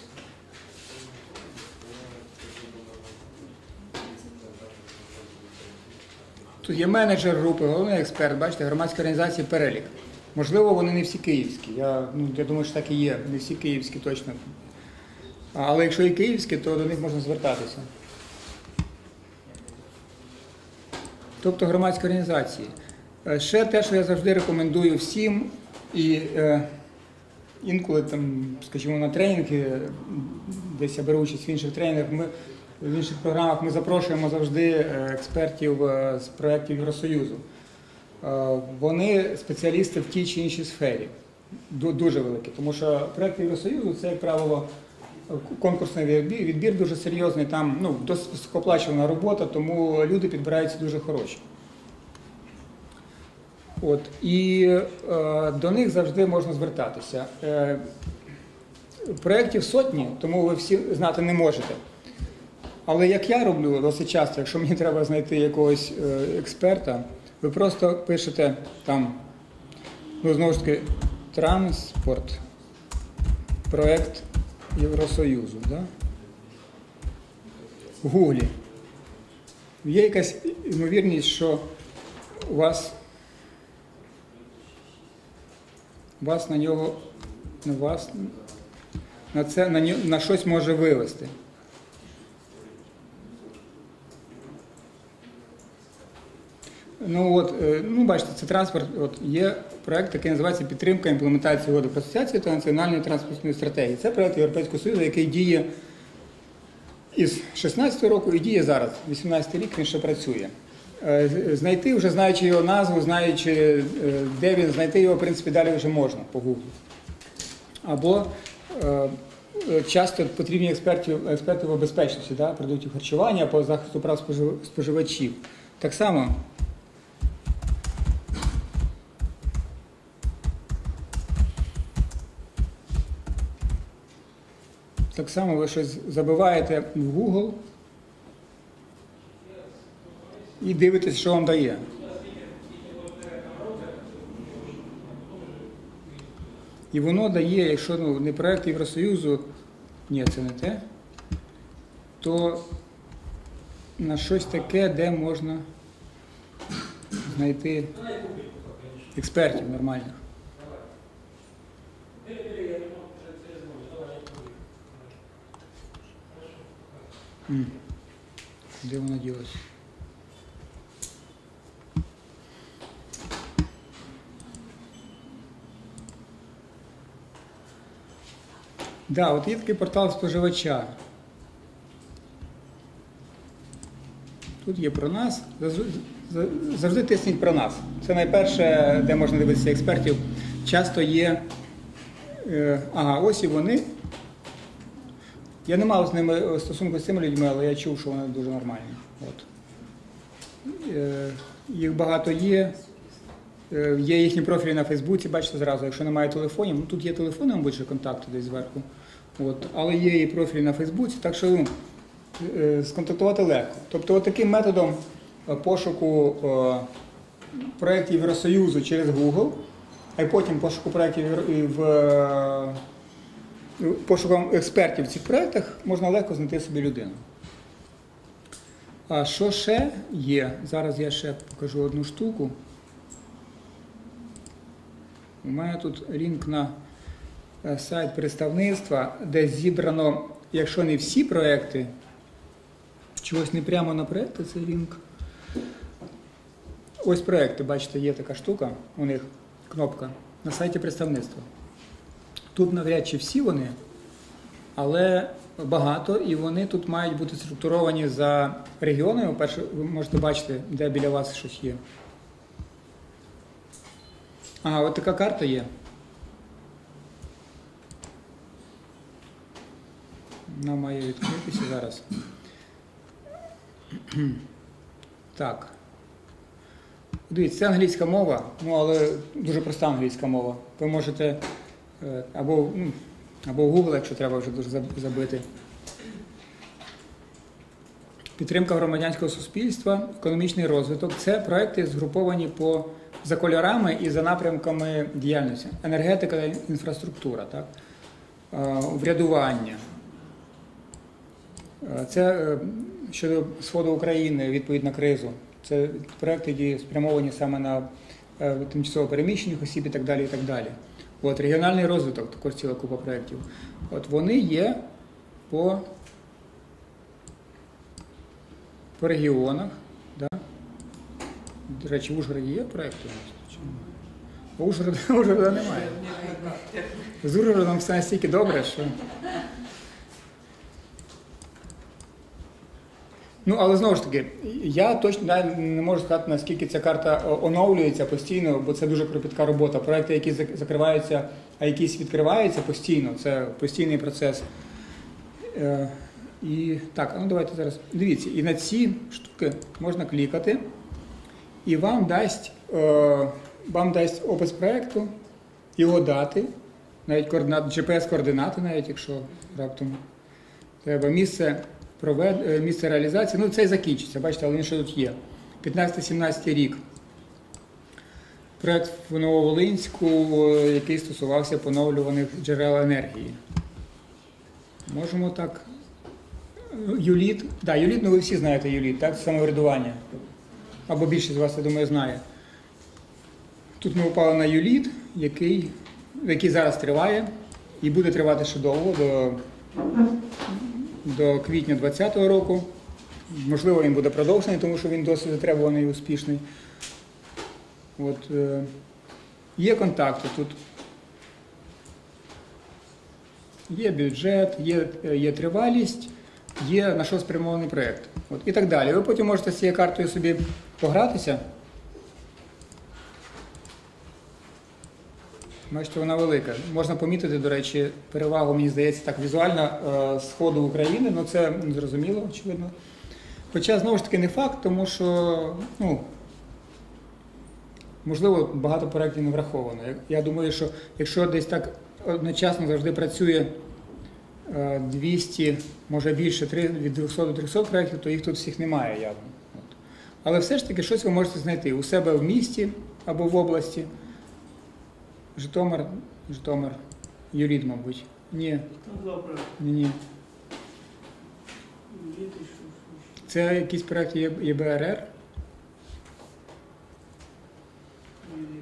тут є менеджер групи, головний експерт, бачите, громадські організації, перелік. Можливо, вони не всі київські. Я, ну, я думаю, що так і є, не всі київські точно. Але якщо і київські, то до них можна звертатися. Тобто громадські організації. Ще те, що я завжди рекомендую всім, і е, інколи, там, скажімо, на тренінги, десь я беру участь в інших тренінгах, ми, в інших програмах ми запрошуємо завжди експертів з проєктів Євросоюзу. Е, вони спеціалісти в тій чи іншій сфері, дуже великі, тому що проєкти Євросоюзу – це, як правило, конкурсний відбір, відбір дуже серйозний, там ну, досить високооплачувана робота, тому люди підбираються дуже хороші. От, і е, до них завжди можна звертатися. Е, проєктів сотні, тому ви всі знати не можете. Але як я роблю досить часто, якщо мені треба знайти якогось е, експерта, ви просто пишете там, ну, знову ж таки, транспорт, проєкт Євросоюзу, да? В Гуглі. Є якась ймовірність, що у вас, вас на нього, на вас, на це, на, нього, на щось може вивести. Ну от, ну бачите, це транспорт, от є проєкт, який називається «Підтримка імплементації угоди про асоціацію та національної транспортної стратегії». Це проєкт Європейського Союзу, який діє із шістнадцятого року і діє зараз, вісімнадцятий рік він ще працює. Знайти, вже знаючи його назву, знаючи, де він, знайти його, в принципі, далі вже можна по Google. Або часто потрібні експерти, експерти в безпечності, да, продуктів харчування, по захисту прав споживачів. Так само Так само ви щось забиваєте в Google і дивитесь, що вам дає. І воно дає, якщо ну, не проєкт Євросоюзу, ні, це не те, то на щось таке, де можна знайти експертів нормальних. М. Де вона ділась? Да, от є такий портал споживача. Тут є про нас. Завжди тисніть про нас. Це найперше, де можна дивитися експертів. Часто є. Е, ага, ось і вони. Я не мав з ними стосунку з цими людьми, але я чув, що вони дуже нормальні. От. Е, їх багато є. Е, є їхні профілі на Фейсбуці, бачите зразу, якщо немає телефонів. Ну, тут є телефони, мабуть, ще контакти десь зверху. От. Але є і профілі на Фейсбуці, так що ну, е, сконтактувати легко. Тобто от таким методом пошуку е, проєктів Євросоюзу через Google, а й потім пошуку проєктів в е, пошуком експертів в цих проєктах можна легко знайти собі людину. А що ще є? Зараз я ще покажу одну штуку. У мене тут лінк на сайт представництва, де зібрано, якщо не всі проєкти, чогось не прямо на проєкти, це лінк. Ось проєкти, бачите, є така штука, у них кнопка на сайті представництва. Тут навряд чи всі вони, але багато, і вони тут мають бути структуровані за регіонами. Перше, ви можете бачити, де біля вас щось є. Ага, от така карта є. Вона має відкритися зараз. Так. Дивіться, це англійська мова, ну але дуже проста англійська мова. Ви можете або, ну, або в Google, якщо треба вже дуже забити. Підтримка громадянського суспільства, економічний розвиток. Це проекти згруповані по, за кольорами і за напрямками діяльності. Енергетика, інфраструктура, так? Врядування. Це щодо Сходу України, відповідь на кризу. Це проекти, які спрямовані саме на тимчасово переміщених осіб і так далі, і так далі. От, регіональний розвиток, також ціла купа проєктів. От вони є по, по регіонах. Да? До речі, в Ужгороді є проєкти? У Ужгорода, Ужгорода немає. З Ужгородом все настільки добре, що... Ну, але знову ж таки, я точно не можу сказати, наскільки ця карта оновлюється постійно, бо це дуже кропітка робота. Проекти, які закриваються, а якісь відкриваються постійно, це постійний процес. І так, ну давайте зараз, дивіться, і на ці штуки можна клікати, і вам дасть, вам дасть опис проєкту, його дати, навіть координати, джі пі ес-координати, навіть якщо раптом треба, місце, провед... місце реалізації, ну це і закінчиться, бачите, але він що тут є. п'ятнадцятий-сімнадцятий рік. Проєкт в Нововолинську, який стосувався поновлюваних джерел енергії. Можемо так. Юліт. Так, да, Юліт, ну ви всі знаєте Юліт, так? Це самоврядування. Або більшість з вас, я думаю, знає. Тут ми упали на Юліт, який, який зараз триває і буде тривати ще довго, до, до квітня двадцятого року. Можливо, він буде продовжений, тому що він досить затребуваний і успішний. От, е, є контакти тут. Є бюджет, є, є тривалість, є на що спрямований проєкт. От, і так далі. Ви потім можете з цією картою собі погратися. Бачите, вона велика. Можна помітити, до речі, перевагу, мені здається, так візуально е, Сходу України, але це зрозуміло, очевидно. Хоча, знову ж таки, не факт, тому що, ну, можливо, багато проєктів не враховано. Я думаю, що якщо десь так одночасно завжди працює двісті, може більше, від двохсот до трьохсот проєктів, то їх тут всіх немає явно. От. Але все ж таки щось ви можете знайти у себе в місті або в області. Житомир, Житомир. Юрід, мабуть. Ні. Там два проекти. Ні, ні. Юрід і що, що, що. Це якийсь проєкт Є- ЄБРР? Юрід.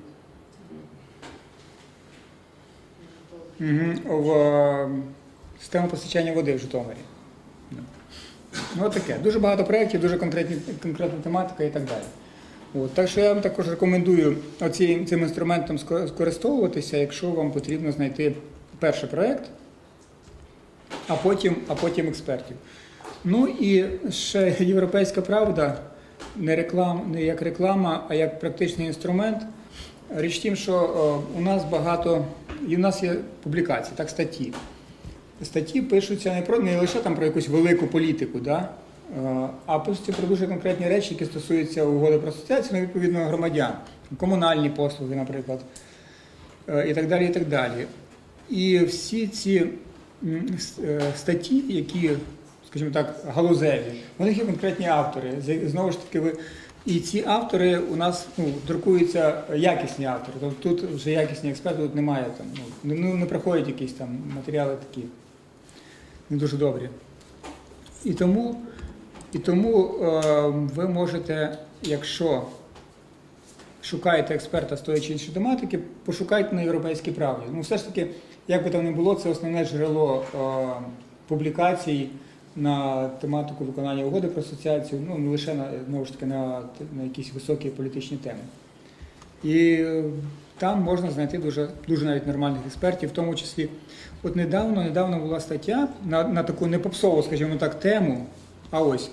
Угу. В е, систему постачання води в Житомирі. Да. Ну, от таке. Дуже багато проєктів, дуже конкретні, конкретна тематика і так далі. От. Так що я вам також рекомендую оці, цим інструментом ско- скористовуватися, якщо вам потрібно знайти перший проєкт, а потім, а потім експертів. Ну і ще «Європейська правда» не, реклам, не як реклама, а як практичний інструмент. Річ в тім, що о, у нас багато, і у нас є публікації, так, статті. Статті пишуться не, про, не лише там про якусь велику політику, да? е, а пишуться про дуже конкретні речі, які стосуються угоди про асоціацію, ну, відповідно, громадян, комунальні послуги, наприклад, е, і так далі, і так далі. І всі ці м, с- е, статті, які, скажімо так, галузеві, у них є конкретні автори. З- Знову ж таки, ви і ці автори у нас, ну, друкуються якісні автори. Тобто тут вже якісні експерти, тут немає там, ну, ну, не приходять якісь там матеріали такі не дуже добрі. І тому, і тому е, ви можете, якщо шукаєте експерта з тої чи іншої тематики, пошукайте на «Європейській правді». Ну, все ж таки, як би там не було, це основне джерело е, публікацій на тематику виконання угоди про асоціацію, ну, не лише на, знову ж таки, на, на якісь високі політичні теми. І е, там можна знайти дуже, дуже навіть нормальних експертів, в тому числі. От недавно, недавно була стаття на, на таку не попсову, скажімо так, тему, а ось.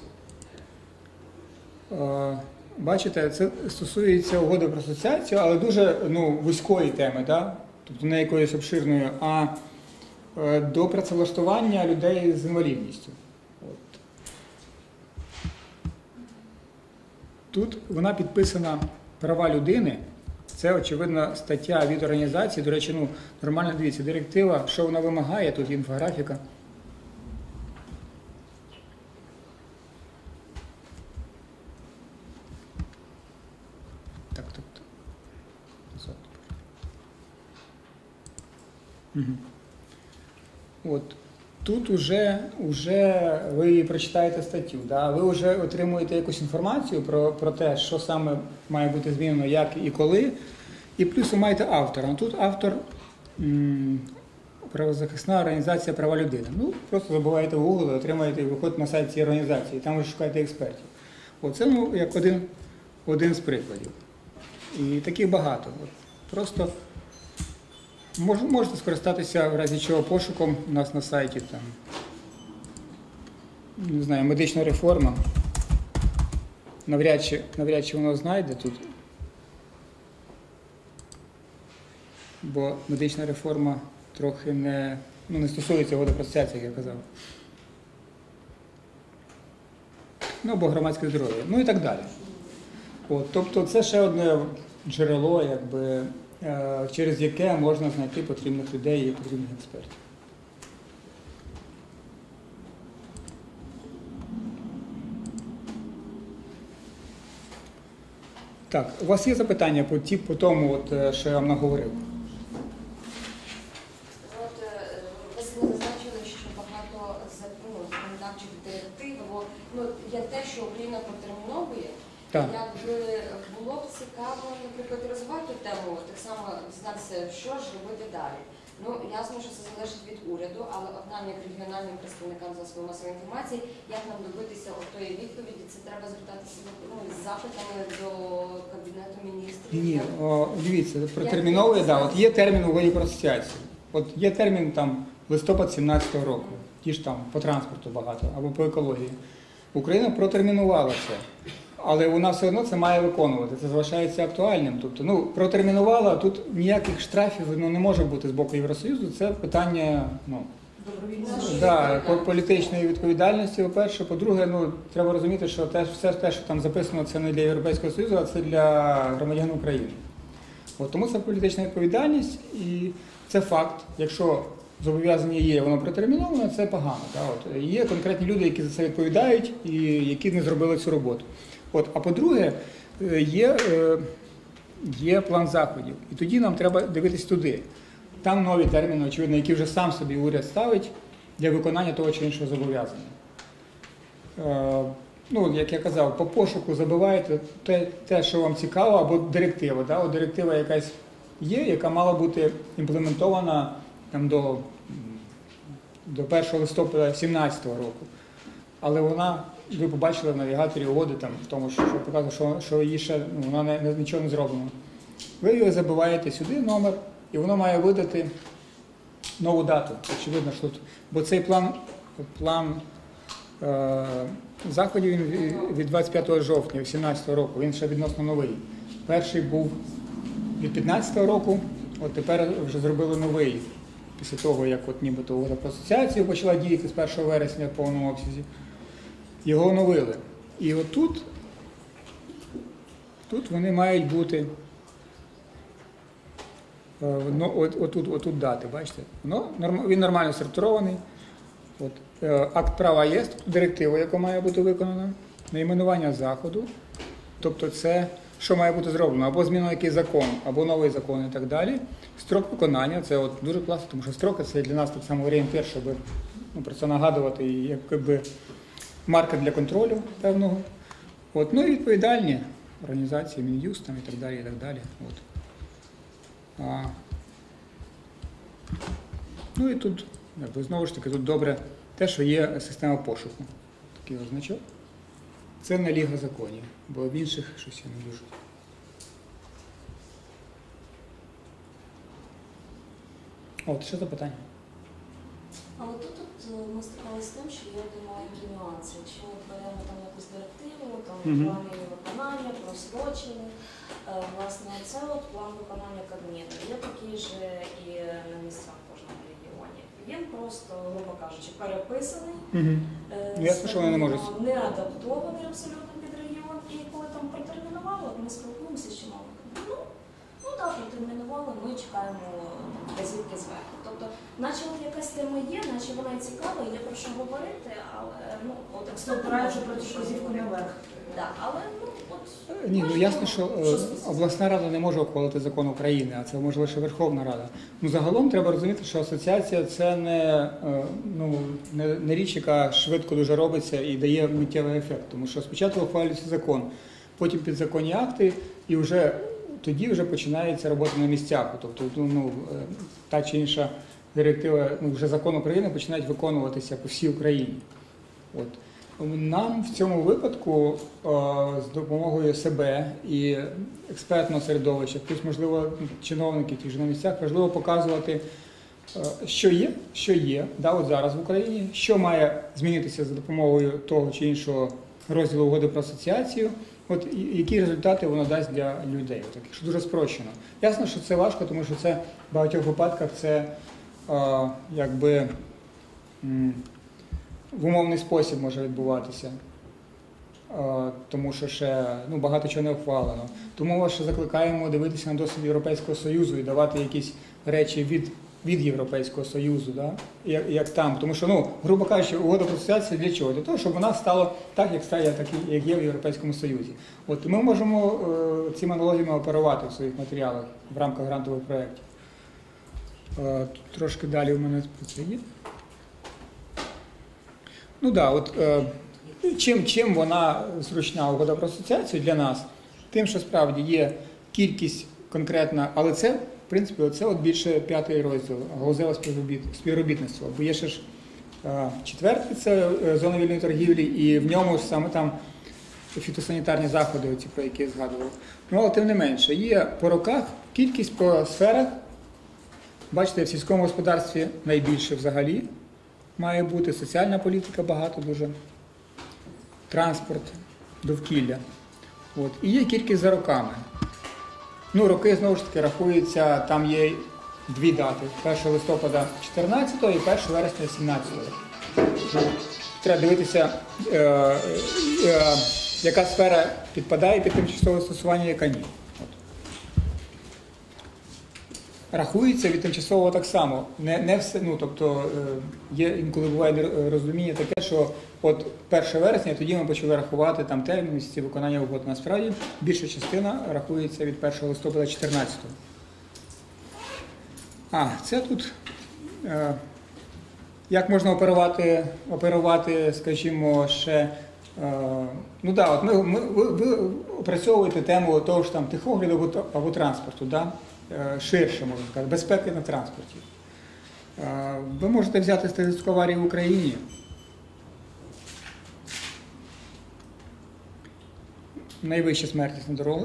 Е, бачите, це стосується угоди про асоціацію, але дуже, ну, вузької теми, да? Тобто не якоїсь обширної, а е, до працевлаштування людей з інвалідністю. От. Тут вона підписана «Права людини». Це, очевидно, стаття від організації. До речі, ну, нормально, дивіться, директива, що вона вимагає, тут інфографіка. Так, так, так. Назад. Угу. От. Тут уже, уже ви прочитаєте статтю, да? Ви вже отримуєте якусь інформацію про, про те, що саме має бути змінено, як і коли. І плюс ви маєте автора. Тут автор м, правозахисна організація «Права людини». Ну, просто забуваєте в Google, отримаєте і виходите на сайт цієї організації, там ви шукаєте експертів. Оце, ну, як один, один з прикладів. І таких багато. От. Просто мож, можете скористатися в разі чого пошуком у нас на сайті, там, не знаю, медична реформа. Навряд чи, навряд чи воно знайде тут. Бо медична реформа трохи не, ну, не стосується угоди про асоціацію, як я казав. Ну, або громадське здоров'я, ну і так далі. От, тобто це ще одне джерело, якби, е, через яке можна знайти потрібних людей і потрібних експертів. Так, у вас є запитання по, ті, по тому, от, що я вам наговорив? От е, ви себе зазначили, що багато за- ну, законодавчих директив, або ну, є те, що Україна протерміновує. Так. Якби було б цікаво, наприклад, розвивати тему, так само дізнатися, що ж робити далі. Ну, ясно, що це залежить від уряду, але от нам, як регіональним представникам засобів масової інформації, як нам добитися отої відповіді, це треба звертатися ну, з запитами до Кабінету міністрів. Ні, Як- о, дивіться, протерміновує, да, от є термін угоді про асоціацію. От є термін там листопад сімнадцятого року, ті ж там по транспорту багато, або по екології. Україна протермінувала це, але вона все одно це має виконувати, це залишається актуальним. Тобто, ну, протермінувала, тут ніяких штрафів ну, не може бути з боку Євросоюзу, це питання, ну, да, по- політичної відповідальності, по-перше. По-друге, ну, треба розуміти, що те, все те, що там записано, це не для Європейського Союзу, а це для громадян України. От, тому це політична відповідальність і це факт. Якщо зобов'язання є, воно протерміновано, це погано. Да? От, є конкретні люди, які за це відповідають і які не зробили цю роботу. От, а по-друге, е, є, е, є план заходів. І тоді нам треба дивитись туди. там нові терміни, очевидно, які вже сам собі уряд ставить для виконання того чи іншого зобов'язання. Е, ну, як я казав, по пошуку забиваєте те, те що вам цікаво, або директива. Да? От директива якась є, яка мала бути імплементована там, до, до першого листопада дві тисячі сімнадцятого року. Але вона, ви побачили в навігаторі угоди, там, в тому, що, що показує, що, що її ще ну, вона не, не, нічого не зроблено. Ви його забиваєте сюди, номер, і воно має видати нову дату. Очевидно, що тут. Бо цей план, план е, заходів він від двадцять п'ятого жовтня дві тисячі сімнадцятого року, він ще відносно новий. Перший був від дві тисячі п'ятнадцятого року, от тепер вже зробили новий. Після того, як от нібито угода про асоціацію почала діяти з першого вересня в повному обсязі, його оновили. І отут, тут вони мають бути, ну, от, отут, отут дати, бачите? Ну, він нормально структурований. От, акт права є, директива, яка має бути виконана, найменування заходу, тобто це, що має бути зроблено, або змінено якийсь закон, або новий закон і так далі. Строк виконання, це от дуже класно, тому що строки це для нас так само орієнтир, щоб ну, про це нагадувати, і якби марка для контролю певного. От, ну і відповідальні організації, Мін'юст там, і так далі, і так далі. От. А, ну і тут, якби, знову ж таки, тут добре те, що є система пошуку. Такий означок. Це не Ліга законів, бо в інших щось я не дуже. От, що за питання? Але тут, тут ми стикалися з тим, що є маленькі нюанси. Якщо ми беремо там якусь директиву, там Мгм. план її виконання, просрочили, е, власне, це от план виконання Кабміну. Є такий же і на місцях в кожному регіоні. Він просто, грубо кажучи, переписаний, Угу. е, Ну, ясно, що вони не можуть. не адаптований абсолютно під регіон. І коли там протермінували, от ми спілкуємося з чиновниками. Ну, ну так, протермінували, ми чекаємо вказівки зверху. Тобто, наче от якась тема є, наче вона і цікава, є про що говорити, але ну, от Опираючи про цю вказівку наверх. Да, але ну от Ні, ну можливо, ясно, що е, щось- обласна рада не може ухвалити закон України, а це може лише Верховна Рада. Ну загалом треба розуміти, що асоціація це не, е, ну, не, не річ, яка швидко дуже робиться і дає миттєвий ефект. Тому що спочатку ухвалюється закон, потім підзаконні акти, і вже тоді вже починається робота на місцях. Тобто ну, е, та чи інша директива, ну, вже закон України починають виконуватися по всій Україні. От. Нам в цьому випадку з допомогою себе і експертного середовища, плюс, можливо, чиновників ті ж на місцях, важливо показувати, що є, що є да, от зараз в Україні, що має змінитися за допомогою того чи іншого розділу угоди про асоціацію, от, і які результати воно дасть для людей. От, якщо дуже спрощено. Ясно, що це важко, тому що це в багатьох випадках це а, якби м, в умовний спосіб може відбуватися, тому що ще ну, багато чого не ухвалено. Тому ми ще закликаємо дивитися на досвід Європейського Союзу і давати якісь речі від, від Європейського Союзу, да? як, як там. Тому що, ну, грубо кажучи, угода про асоціацію для чого? Для того, щоб вона стала так, як стає, так, як є в Європейському Союзі. От ми можемо е, цими аналогіями оперувати в своїх матеріалах в рамках грантових проєктів. Е, трошки далі у мене про це є. Ну так, да, от е, чим, чим вона зручна угода про асоціацію для нас? Тим, що справді є кількість конкретна, але це, в принципі, це от більше п'ятий розділ, галузеве співробітництво. Бо є ще ж е, четвертий, це зона вільної торгівлі, і в ньому ж саме там фітосанітарні заходи, оці, про які я згадував. Ну, але тим не менше, є по роках кількість по сферах, бачите, в сільському господарстві найбільше взагалі. Має бути соціальна політика багато дуже, транспорт, довкілля. От. І є кількість за роками. Ну, роки, знову ж таки, рахуються, там є дві дати. першого листопада чотирнадцятого і першого вересня сімнадцятого. Треба дивитися, е, е, яка сфера підпадає під тимчасове застосування, яка ні. Рахується від тимчасового так само. Не, не все, ну, тобто, є інколи буває розуміння таке, що от першого вересня тоді ми почали рахувати там термін місяці виконання угод. Насправді більша частина рахується від першого листопада чотирнадцятого. А, це тут, е, як можна оперувати, оперувати, скажімо, ще, е, ну так, да, от ми, ми, ви, ви опрацьовуєте тему того ж там тихогляду або, або транспорту, да? е, ширше, можна сказати, безпеки на транспорті. Е, ви можете взяти статистику аварії в Україні. Найвища смертність на дорогах.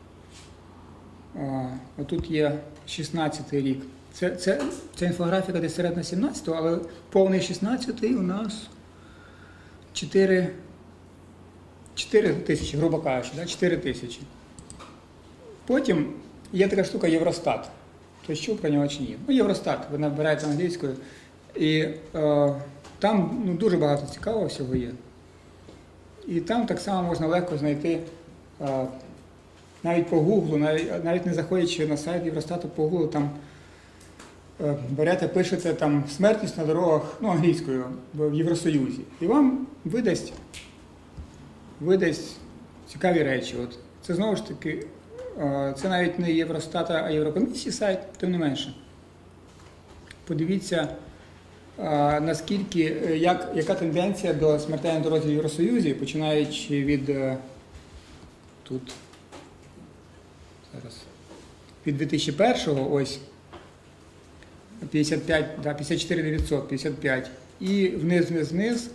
Е, отут є шістнадцятий рік. Це, це, це інфографіка десь середина сімнадцятого, але повний шістнадцятий у нас чотири тисячі, грубо кажучи, да? чотири тисячі. Потім є така штука Євростат. Хтось чув про нього чи ні? Ну, Євростат, ви набираєте англійською. І е, там ну, дуже багато цікавого всього є. І там так само можна легко знайти, е, навіть по Гуглу, навіть, навіть не заходячи на сайт Євростату по Гуглу, там е, берете, пишете там смертність на дорогах, ну, англійською, в Євросоюзі. І вам видасть, видасть цікаві речі. От. Це знову ж таки, е, це навіть не Євростата, а Єврокомісії сайт, тим не менше. Подивіться, е, наскільки, як, яка тенденція до смертей на дорозі в Євросоюзі, починаючи від е, тут, зараз, від дві тисячі першого, ось, п'ятдесят п'ять, да, п'ятдесят чотири дев'ятсот, п'ятдесят п'ять, і вниз, вниз, вниз.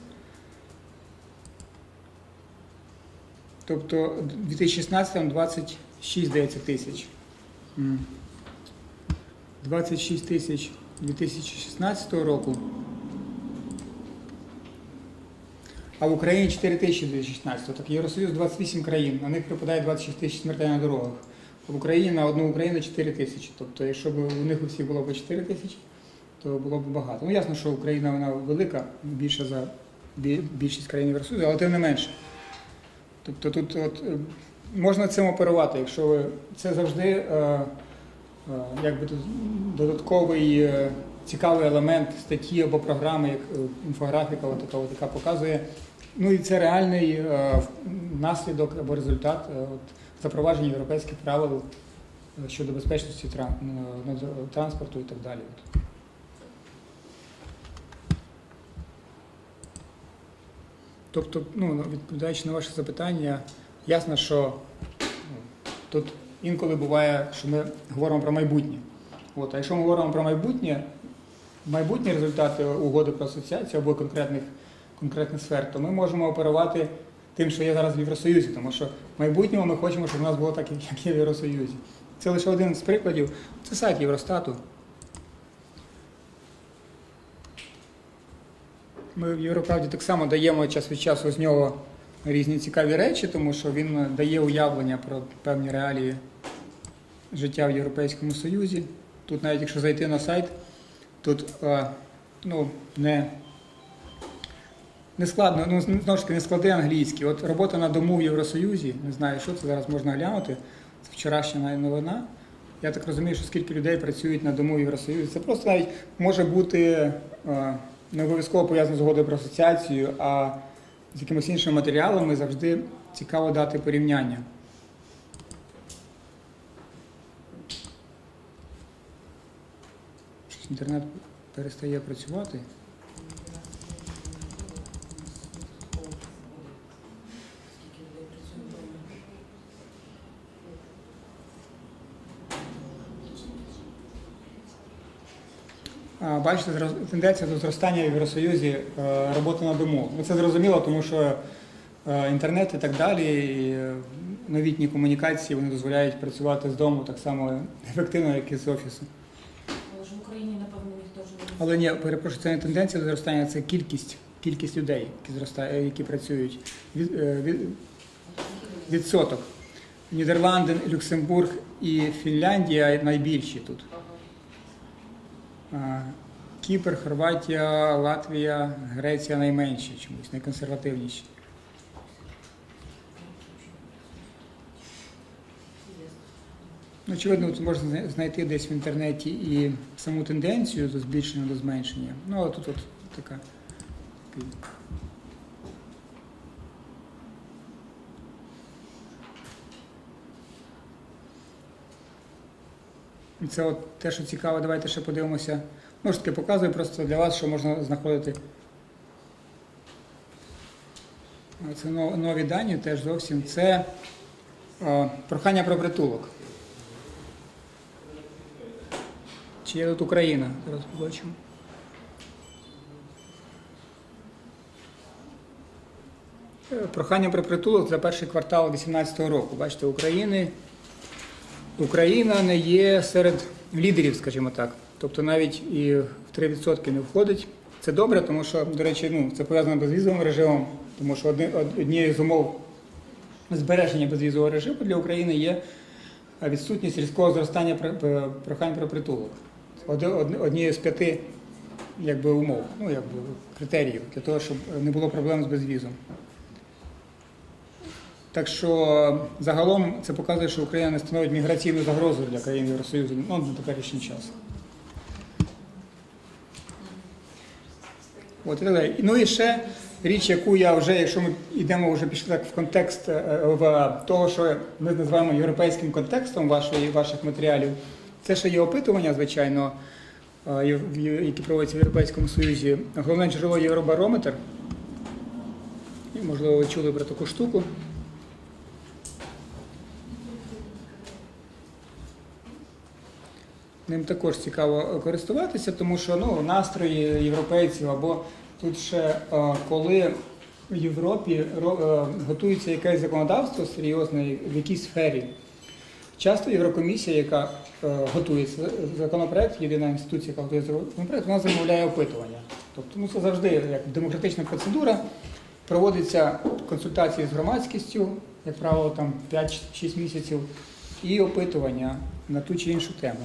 Тобто в дві тисячі шістнадцятому двадцять шість, здається, тисяч. двадцять шість тисяч дві тисячі шістнадцятого року. А в Україні чотири тисячі дві тисячі шістнадцятого. Так, Євросоюз двадцять вісім країн, на них припадає двадцять шість тисяч смертей на дорогах. В Україні на одну Україну чотири тисячі. Тобто, якщо б у них усіх було б чотири тисячі, то було б багато. Ну, ясно, що Україна вона велика, більша за більшість країн Євросоюзу, але тим не менше. Тобто тут от, можна цим оперувати, якщо ви, це завжди е, е, якби тут додатковий е, цікавий елемент статті або програми, як е, інфографіка, от така, от, яка показує. Ну і це реальний е, наслідок або результат е, от, запровадження європейських правил щодо безпечності тран, е, транспорту і так далі. От. Тобто, ну, відповідаючи на ваше запитання, ясно, що ну, тут інколи буває, що ми говоримо про майбутнє. От, а якщо ми говоримо про майбутнє, майбутні результати угоди про асоціацію або конкретних, конкретних сфер, то ми можемо оперувати тим, що є зараз в Євросоюзі, тому що в майбутньому ми хочемо, щоб у нас було так, як є в Євросоюзі. Це лише один з прикладів. Це сайт Євростату. Ми в Європравді так само даємо час від часу з нього різні цікаві речі, тому що він дає уявлення про певні реалії життя в Європейському Союзі. Тут навіть якщо зайти на сайт, тут ну, не, не складно, ну, знову ж таки, не склади англійські. От робота на дому в Євросоюзі, не знаю, що це зараз можна глянути, це вчорашня новина. Я так розумію, що скільки людей працюють на дому в Євросоюзі. Це просто навіть може бути не обов'язково пов'язано з угодою про асоціацію, а з якимось іншими матеріалами завжди цікаво дати порівняння. Щось інтернет перестає працювати. Бачите, тенденція до зростання в Євросоюзі роботи на дому. Це зрозуміло, тому що інтернет і так далі, і новітні комунікації, вони дозволяють працювати з дому так само ефективно, як і з офісу. Але ж в Україні, напевно, ніхто ж не... Але ні, перепрошую, це не тенденція до зростання, це кількість, кількість людей, які, зростає, які працюють. Від, від, відсоток. Нідерланди, Люксембург і Фінляндія найбільші тут. Кіпр, Хорватія, Латвія, Греція найменші чомусь, найконсервативніші. Ну, очевидно, тут можна знайти десь в інтернеті і саму тенденцію до збільшення, до зменшення. Ну, але тут от така. І це от те, що цікаво, давайте ще подивимося. Ну, ж таки, показую просто для вас, що можна знаходити. Це нові дані теж зовсім. Це о, прохання про притулок. Чи є тут Україна? Зараз побачимо. Прохання про притулок за перший квартал дві тисячі вісімнадцятого року. Бачите, України, Україна не є серед лідерів, скажімо так. Тобто навіть і в три відсотки не входить. Це добре, тому що, до речі, ну, це пов'язано з безвізовим режимом, тому що одні, однією з умов збереження безвізового режиму для України є відсутність різкого зростання прохань про притулок. Однією з п'яти якби, умов, ну, якби, критеріїв для того, щоб не було проблем з безвізом. Так що загалом це показує, що Україна не становить міграційну загрозу для країн Євросоюзу, ну, на теперішній час. От, ну і ще річ, яку я вже, якщо ми йдемо вже пішли так в контекст в того, що ми називаємо європейським контекстом вашої, ваших матеріалів, це ще є опитування, звичайно, які проводяться в Європейському Союзі. Головне джерело Євробарометр. Можливо, ви чули про таку штуку. Ним також цікаво користуватися, тому що ну, настрої європейців або тут ще коли в Європі готується якесь законодавство серйозне в якійсь сфері, часто Єврокомісія, яка готує законопроект, єдина інституція, яка готує законопроект, вона замовляє опитування. Тобто ну, це завжди як демократична процедура, проводяться консультації з громадськістю, як правило, там п'ять-шість місяців, і опитування на ту чи іншу тему.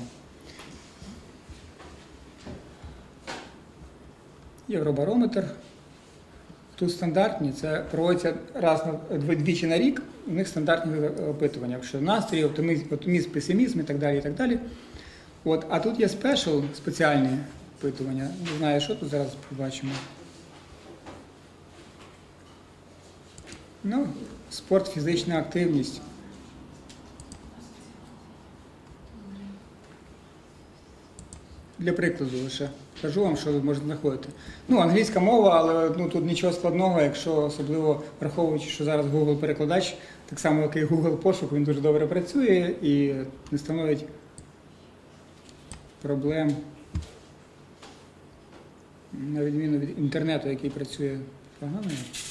Євробарометр. Тут стандартні, це проводиться раз на двічі на рік, у них стандартні опитування, якщо настрій, оптимізм, оптимізм, песимізм і так далі, і так далі. От, а тут є спешл, спеціальні опитування. Не знаю, що тут зараз побачимо. Ну, спорт, фізична активність. Для прикладу лише кажу вам, що ви можете знаходити. Ну, англійська мова, але ну, тут нічого складного, якщо особливо враховуючи, що зараз Google-перекладач, так само, як і Google-пошук, він дуже добре працює і не становить проблем, на відміну від інтернету, який працює погано.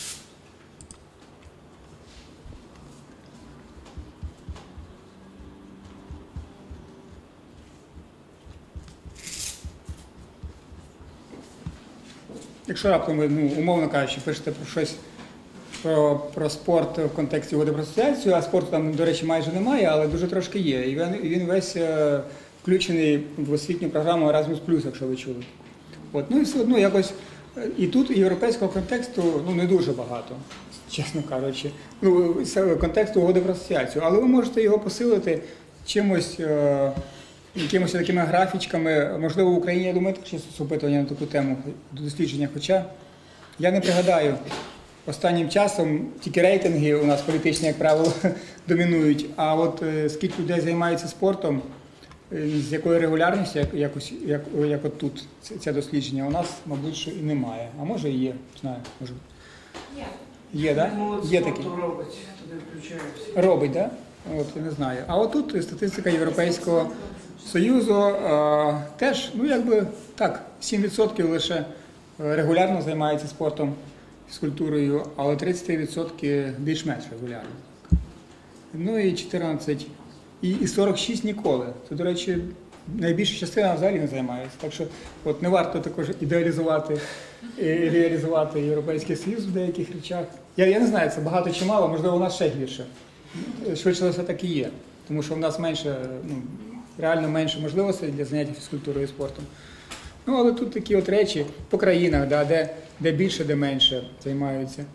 Якщо раптом ви, ну, умовно кажучи, пишете про щось, про, про спорт в контексті угоди про асоціацію, а спорту там, до речі, майже немає, але дуже трошки є. І він, він весь е, включений в освітню програму Erasmus+, якщо ви чули. От, ну і все одно якось, і тут європейського контексту ну, не дуже багато, чесно кажучи, ну, контексту угоди про асоціацію. Але ви можете його посилити чимось, е, якимось такими графічками. Можливо, в Україні, я думаю, також є опитування на таку тему, дослідження. Хоча я не пригадаю, останнім часом тільки рейтинги у нас політичні, як правило, домінують. А от е, скільки людей займається спортом, е, з якою регулярністю, як, якось, як, як от тут це дослідження, у нас, мабуть, що і немає. А може і є, не знаю, може. Є. Є, так? Да? Є такі. Робить, туди включаємося. Робить, так? Да? От, я не знаю. А отут статистика Європейського Союзу а, теж, ну якби так, сім відсотків лише регулярно займається спортом, фізкультурою, але тридцять відсотків більш-менш регулярно. Ну і чотирнадцять, і, і сорок шість ніколи. Це, до речі, найбільша частина взагалі не займається. Так що от не варто також ідеалізувати і реалізувати Європейський Союз в деяких речах. Я, я не знаю, це багато чи мало, можливо, у нас ще гірше. Швидше все так і є, тому що в нас менше, ну, реально менше можливостей для заняття фізкультурою і спортом. Ну, але тут такі от речі по країнах, да, де, де більше, де менше займаються.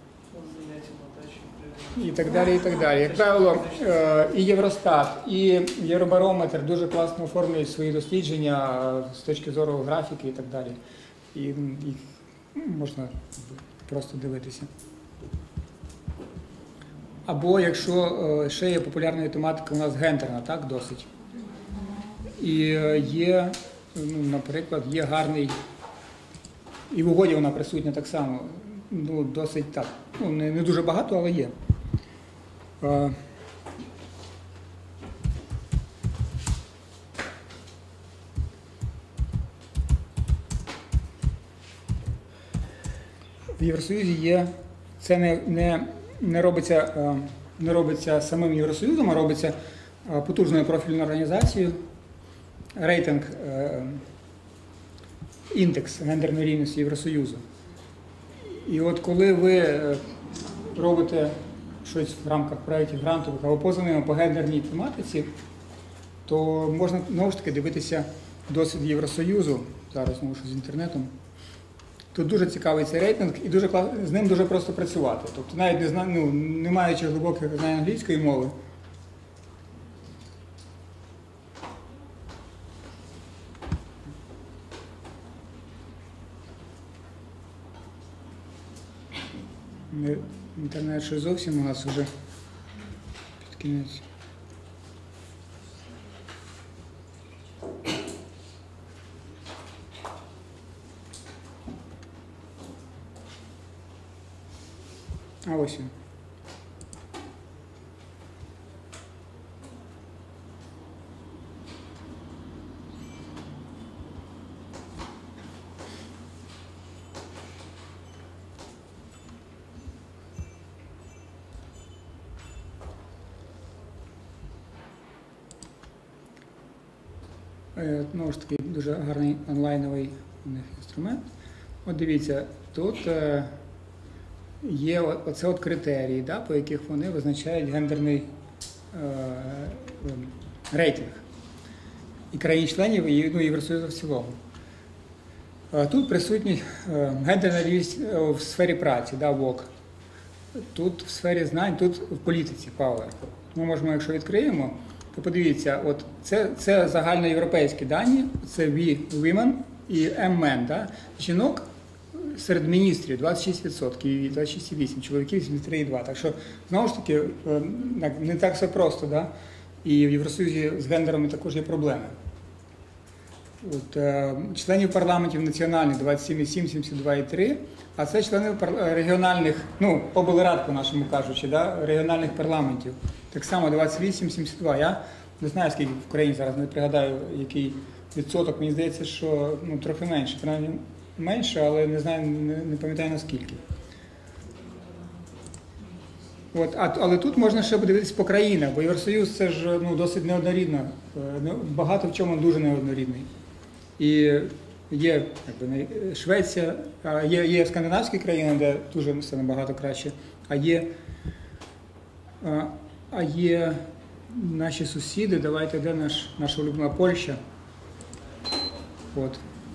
І так далі, і так далі. Як правило, і Євростат, і Євробарометр дуже класно оформлюють свої дослідження з точки зору графіки і так далі. І їх ну, можна просто дивитися. Або якщо ще є популярною тематикою у нас гендерна, так, досить. І є, ну, наприклад, є гарний, і в угоді вона присутня так само, ну, досить так, ну, не, не дуже багато, але є. В Євросоюзі є, це не, не, не, робиться, не робиться самим Євросоюзом, а робиться потужною профільною організацією, рейтинг, індекс гендерної рівності Євросоюзу. І от коли ви робите щось в рамках проєктів грантових або поза ними по гендерній тематиці, то можна, знову ж таки, дивитися досвід Євросоюзу, зараз знову ж з інтернетом. Тут дуже цікавий цей рейтинг і дуже клас... з ним дуже просто працювати. Тобто навіть не, зна... ну, не маючи глибоких знань англійської мови, інтернет ще зовсім у нас вже під кінець. А ось він. Знову ж таки, дуже гарний онлайновий у них інструмент. От дивіться, тут є оце от критерії, да, по яких вони визначають гендерний е, рейтинг і країн-членів, і ну, Євросоюзу в цілому. Тут присутні гендерна рівність в сфері праці, да, ВОК. Тут в сфері знань, тут в політиці, Павле. Ми можемо, якщо відкриємо, то подивіться, от це, це загальноєвропейські дані, це We, Women і M, Men. Да? Жінок серед міністрів двадцять шість відсотків і двадцять шість цілих вісім десятих, чоловіків сімдесят три цілих два десятих. Так що, знову ж таки, не так все просто, да? І в Євросоюзі з гендерами також є проблеми. От, е, членів парламентів національних двадцять сім цілих сім десятих, сімдесят два цілих три десятих, а це члени регіональних, ну, облрад, по-нашому кажучи, да? Регіональних парламентів. Так само двадцять вісім цілих сімдесят два. Я не знаю, скільки в Україні зараз, не пригадаю, який відсоток. Мені здається, що ну, трохи менше. Принаймні менше, але не знаю, не, не пам'ятаю наскільки. От, а, але тут можна ще подивитися по країнах, бо Євросоюз це ж ну, досить неоднорідно, багато в чому дуже неоднорідний. І є якби, Швеція, є, є скандинавські країни, де дуже все набагато краще, а є, а, а є наші сусіди, давайте, де наш, наша улюблена Польща. От.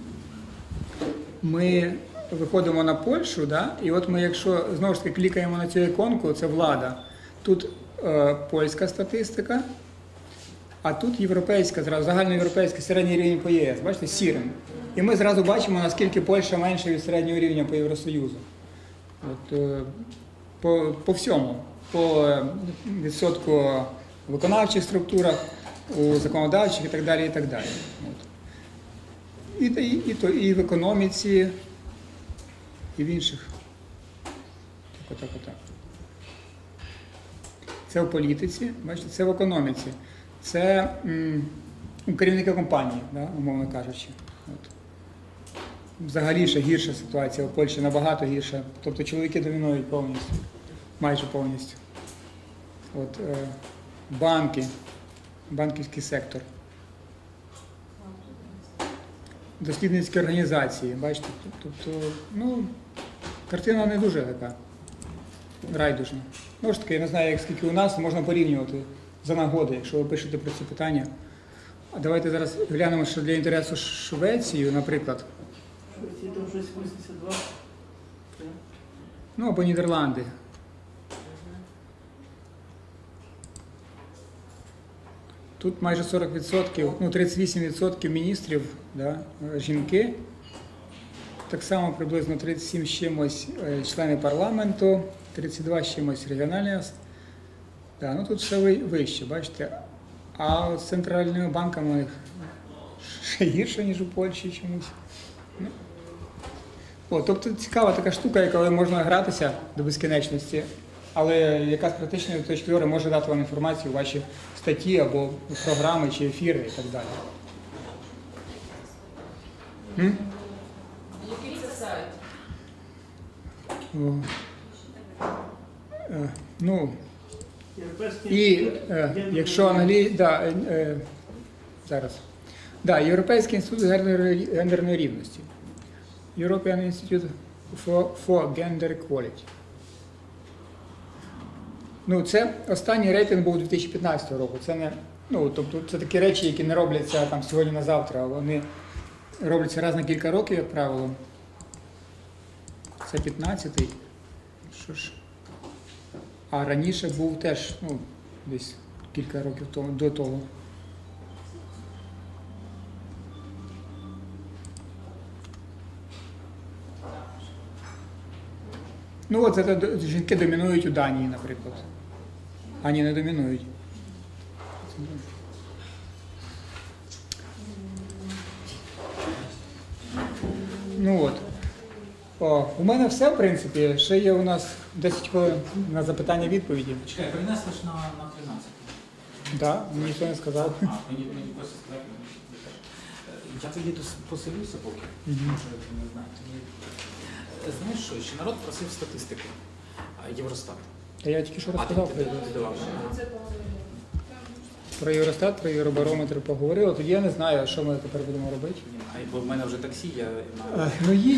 Ми виходимо на Польщу, да? І от ми, якщо знову ж таки клікаємо на цю іконку, це влада. Тут е, польська статистика, а тут європейська, зразу загальноєвропейський середній рівень по ЄС, бачите, сірим. І ми зразу бачимо, наскільки Польща менша від середнього рівня по Євросоюзу. От, е, по, по всьому. По відсотку в виконавчих структурах, у законодавчих і так далі, і так далі. От. І, і, і, то, і в економіці, і в інших. Так, отак, отак. Це в політиці, бачите, це в економіці. Це м, керівники компанії, да, умовно кажучи. От. Взагалі ще гірша ситуація в Польщі, набагато гірша. Тобто чоловіки домінують повністю, майже повністю. От, е, банки, банківський сектор. Дослідницькі організації, бачите, тобто, ну, картина не дуже така райдужна. Ну ж таки, я не знаю, як скільки у нас, можна порівнювати за нагоди, якщо ви пишете про це питання. А давайте зараз глянемо, що для інтересу Швецію, наприклад. Швеції там щось вісімдесят два. Ну, або Нідерланди. Тут майже сорок відсотків, ну тридцять вісім відсотків міністрів, да, жінки. Так само приблизно тридцять сім з чимось члени парламенту, тридцять два з чимось регіональні. Да, ну тут все вище, бачите. А з центральними банками ще гірше, ніж у Польщі чомусь. Ну. О, тобто цікава така штука, коли можна гратися до безкінечності, але яка з практичної точки зору може дати вам інформацію у ваші статті або програми чи ефіри і так далі. М? Який це сайт? О. Е, ну, і е, якщо англі... да, е, е, зараз. Да, Європейський інститут гендерної, гендерної рівності. European Institute for, for Gender Equality. Ну, це останній рейтинг був дві тисячі п'ятнадцятого року. Це не, ну, тобто, це такі речі, які не робляться там сьогодні на завтра, вони робляться раз на кілька років, як правило. Це п'ятнадцятий. Що ж? А раніше був теж, ну, десь кілька років тому, до того. Ну от це жінки домінують у Данії, наприклад. А ні, не домінують. Ну от. О, у мене все, в принципі. Ще є у нас десять хвилин на запитання-відповіді. Чекай, принесли ж на, на тринадцять. Так, да, мені ніхто не сказав. А, мені, мені просто сказали. Я тоді тут поселюся поки. Угу. Не знаю. Знаєш що, ще народ просив статистики. Євростат. Та я тільки що розказав про Євростат. Це Про Євростат, про Євробарометр поговорили. Тоді я не знаю, що ми тепер будемо робити. Бо в мене вже таксі, я А, ну їдь.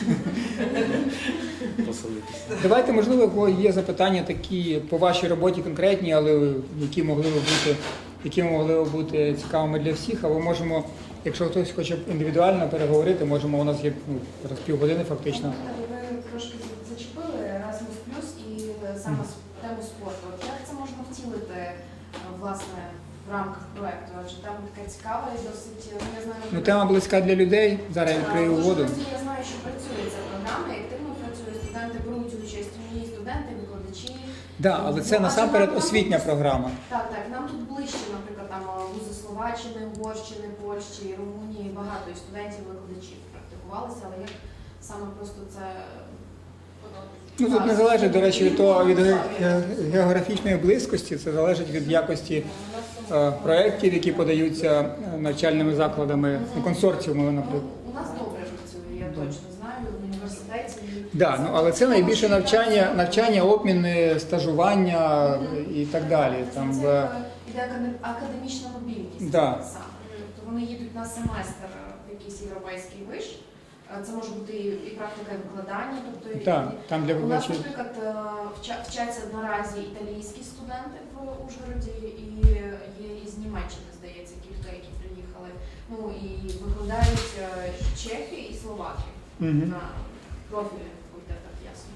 поселитися. Давайте, можливо, у кого є запитання такі по вашій роботі конкретні, але які могли б бути, які могли б бути цікавими для всіх, або можемо, якщо хтось хоче індивідуально переговорити, можемо, у нас є ну, зараз півгодини фактично. Ви трошки зачепили Erasmus Plus і саме тему спорту. От як це можна втілити, власне, в рамках проєкту? Адже там така цікава і досить, ну я знаю... Ну, тема близька для людей, зараз я відкрию угоду. Я знаю, що працює ця програма, і активно працює, студенти беруть участь у ній, студенти, викладачі. Так, да, але це насамперед освітня програма. Так, так, нам тут ближче, наприклад, там вузи Словаччини, Угорщини, Польщі, Румунії, багато і студентів, викладачів практикувалися, але як саме просто це... Ну, тут не залежить, до речі, від того, від географічної близькості, це залежить від якості е, проєктів, які подаються навчальними закладами, ну, консорціумами, наприклад. У нас добре працює, я точно знаю, в університеті. Да, ну, але це найбільше навчання, навчання, обміни, стажування і так далі. Там, це в... іде академічна мобільність Да. саме. Тобто вони їдуть на семестр в якийсь європейський виш. Це може бути і, і практика і викладання. Тобто, Так, і, там для у нас, викладачів. наприклад, вча- вчаться наразі італійські студенти в Ужгороді, і є із Німеччини, здається, кілька, які приїхали. Ну і викладають чехи і словаки Угу. на профільних факультетах, ясно.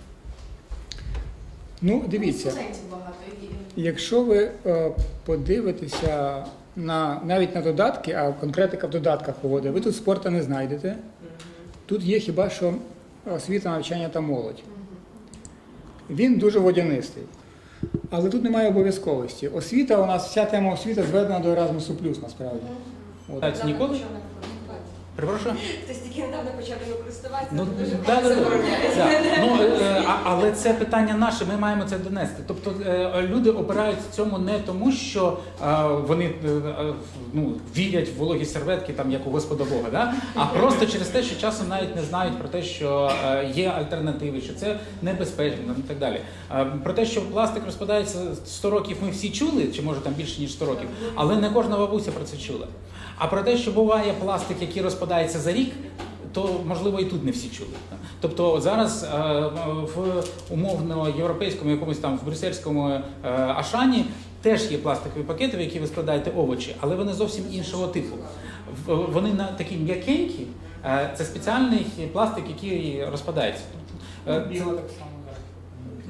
Ну, дивіться, Студентів багато. і- якщо ви е, подивитеся на, навіть на додатки, а конкретика в додатках поводить, ви тут спорту не знайдете. Тут є хіба що освіта, навчання та молодь. Він дуже водянистий. Але тут немає обов'язковості. Освіта у нас, вся тема освіти зведена до Erasmus Plus, насправді. От. Це ніколи? Перепрошую? Хтось тільки недавно почав його користуватися, Ну, дуже да, багато да, да. забороняється. Да. Ну, е, а- але це питання наше, ми маємо це донести. Тобто е, люди опирають в цьому не тому, що е, вони е, е, ну, вірять в вологі серветки, там, як у Господа Бога, да? А просто через те, що часом навіть не знають про те, що е, є альтернативи, що це небезпечно і так далі. Е, Про те, що пластик розпадається сто років, ми всі чули, чи може там більше, ніж сто років, але не кожна бабуся про це чула. А про те, що буває пластик, який розпадається за рік, то, можливо, і тут не всі чули. Тобто зараз е, в умовно європейському, якомусь там в брюссельському е, Ашані теж є пластикові пакети, в які ви складаєте овочі, але вони зовсім іншого типу. В- Вони на такі м'якенькі, е, це спеціальний пластик, який розпадається. Е, Біло так само. Ну,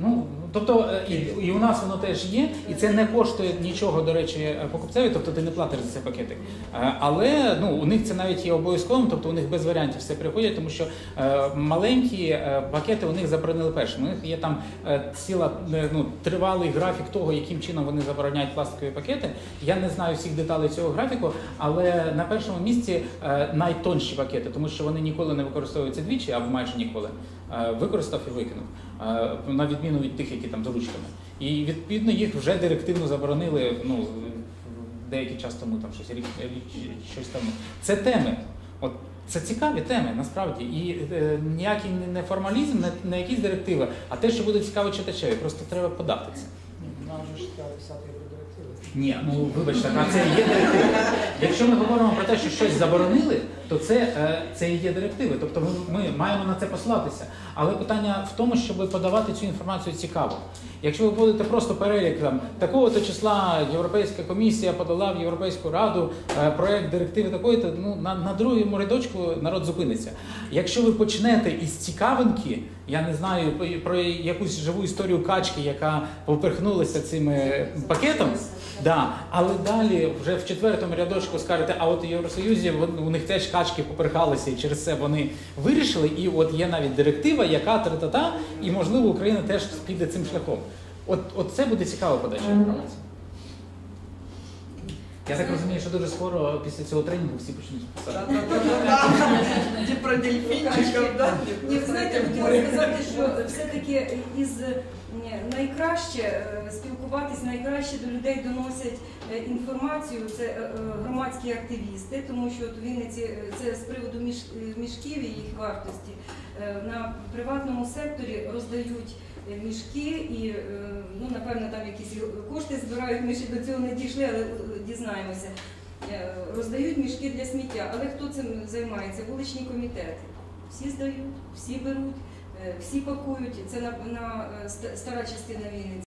Тобто і, і у нас воно теж є, і це не коштує нічого, до речі, покупцеві, тобто ти не платиш за цей пакетик. Але ну, у них це навіть є обов'язковим, тобто у них без варіантів все приходять, тому що е, маленькі е, пакети у них заборонили першим. У них є там е, ціла, е, ну, тривалий графік того, яким чином вони забороняють пластикові пакети. Я не знаю всіх деталей цього графіку, але на першому місці е, найтонші пакети, тому що вони ніколи не використовуються двічі, або майже ніколи. Е, використав і викинув, е, на відміну від тих, які там з ручками. І відповідно їх вже директивно заборонили, ну, деякий час тому, там щось рік, рік щось тому. Це теми. От це цікаві теми, насправді. І е, ніякий не формалізм, не, не якісь директиви, а те, що буде цікаво читачеві. Просто треба подати це. Нам же ж треба писати про директиви. Ні, ну вибачте, а це і є директиви. Якщо ми говоримо про те, що щось заборонили, то це, е, це і є директиви. Тобто ми, ми маємо на це послатися. Але питання в тому, щоб подавати цю інформацію цікаво. Якщо ви будете просто перелік там, такого-то числа Європейська комісія подала в Європейську раду е, проєкт директиви такої, то ну, на, на другому рядочку народ зупиниться. Якщо ви почнете із цікавинки, я не знаю, про якусь живу історію качки, яка поперхнулася цим пакетом, да, але далі вже в четвертому рядочку скажете, а от у Євросоюзі у них теж качки поперхалися, і через це вони вирішили, і от є навіть директива, яка тра-та-та, і можливо Україна теж піде цим шляхом. От, от це буде цікава подача інформації. Я так розумію, що дуже скоро після цього тренінгу всі почнуть писати. Про дельфінчиків, так? Ні, ви знаєте, хотіла сказати, що все-таки із найкраще спілкуватись, найкраще до людей доносять інформацію, це громадські активісти, тому що от у Вінниці це з приводу мішків і їх вартості. На приватному секторі роздають мішки і, ну, напевно, там якісь кошти збирають, ми ще до цього не дійшли, але дізнаємося. Роздають мішки для сміття, але хто цим займається? Вуличні комітети. Всі здають, всі беруть, всі пакують, це на, на стара частина Вінниці.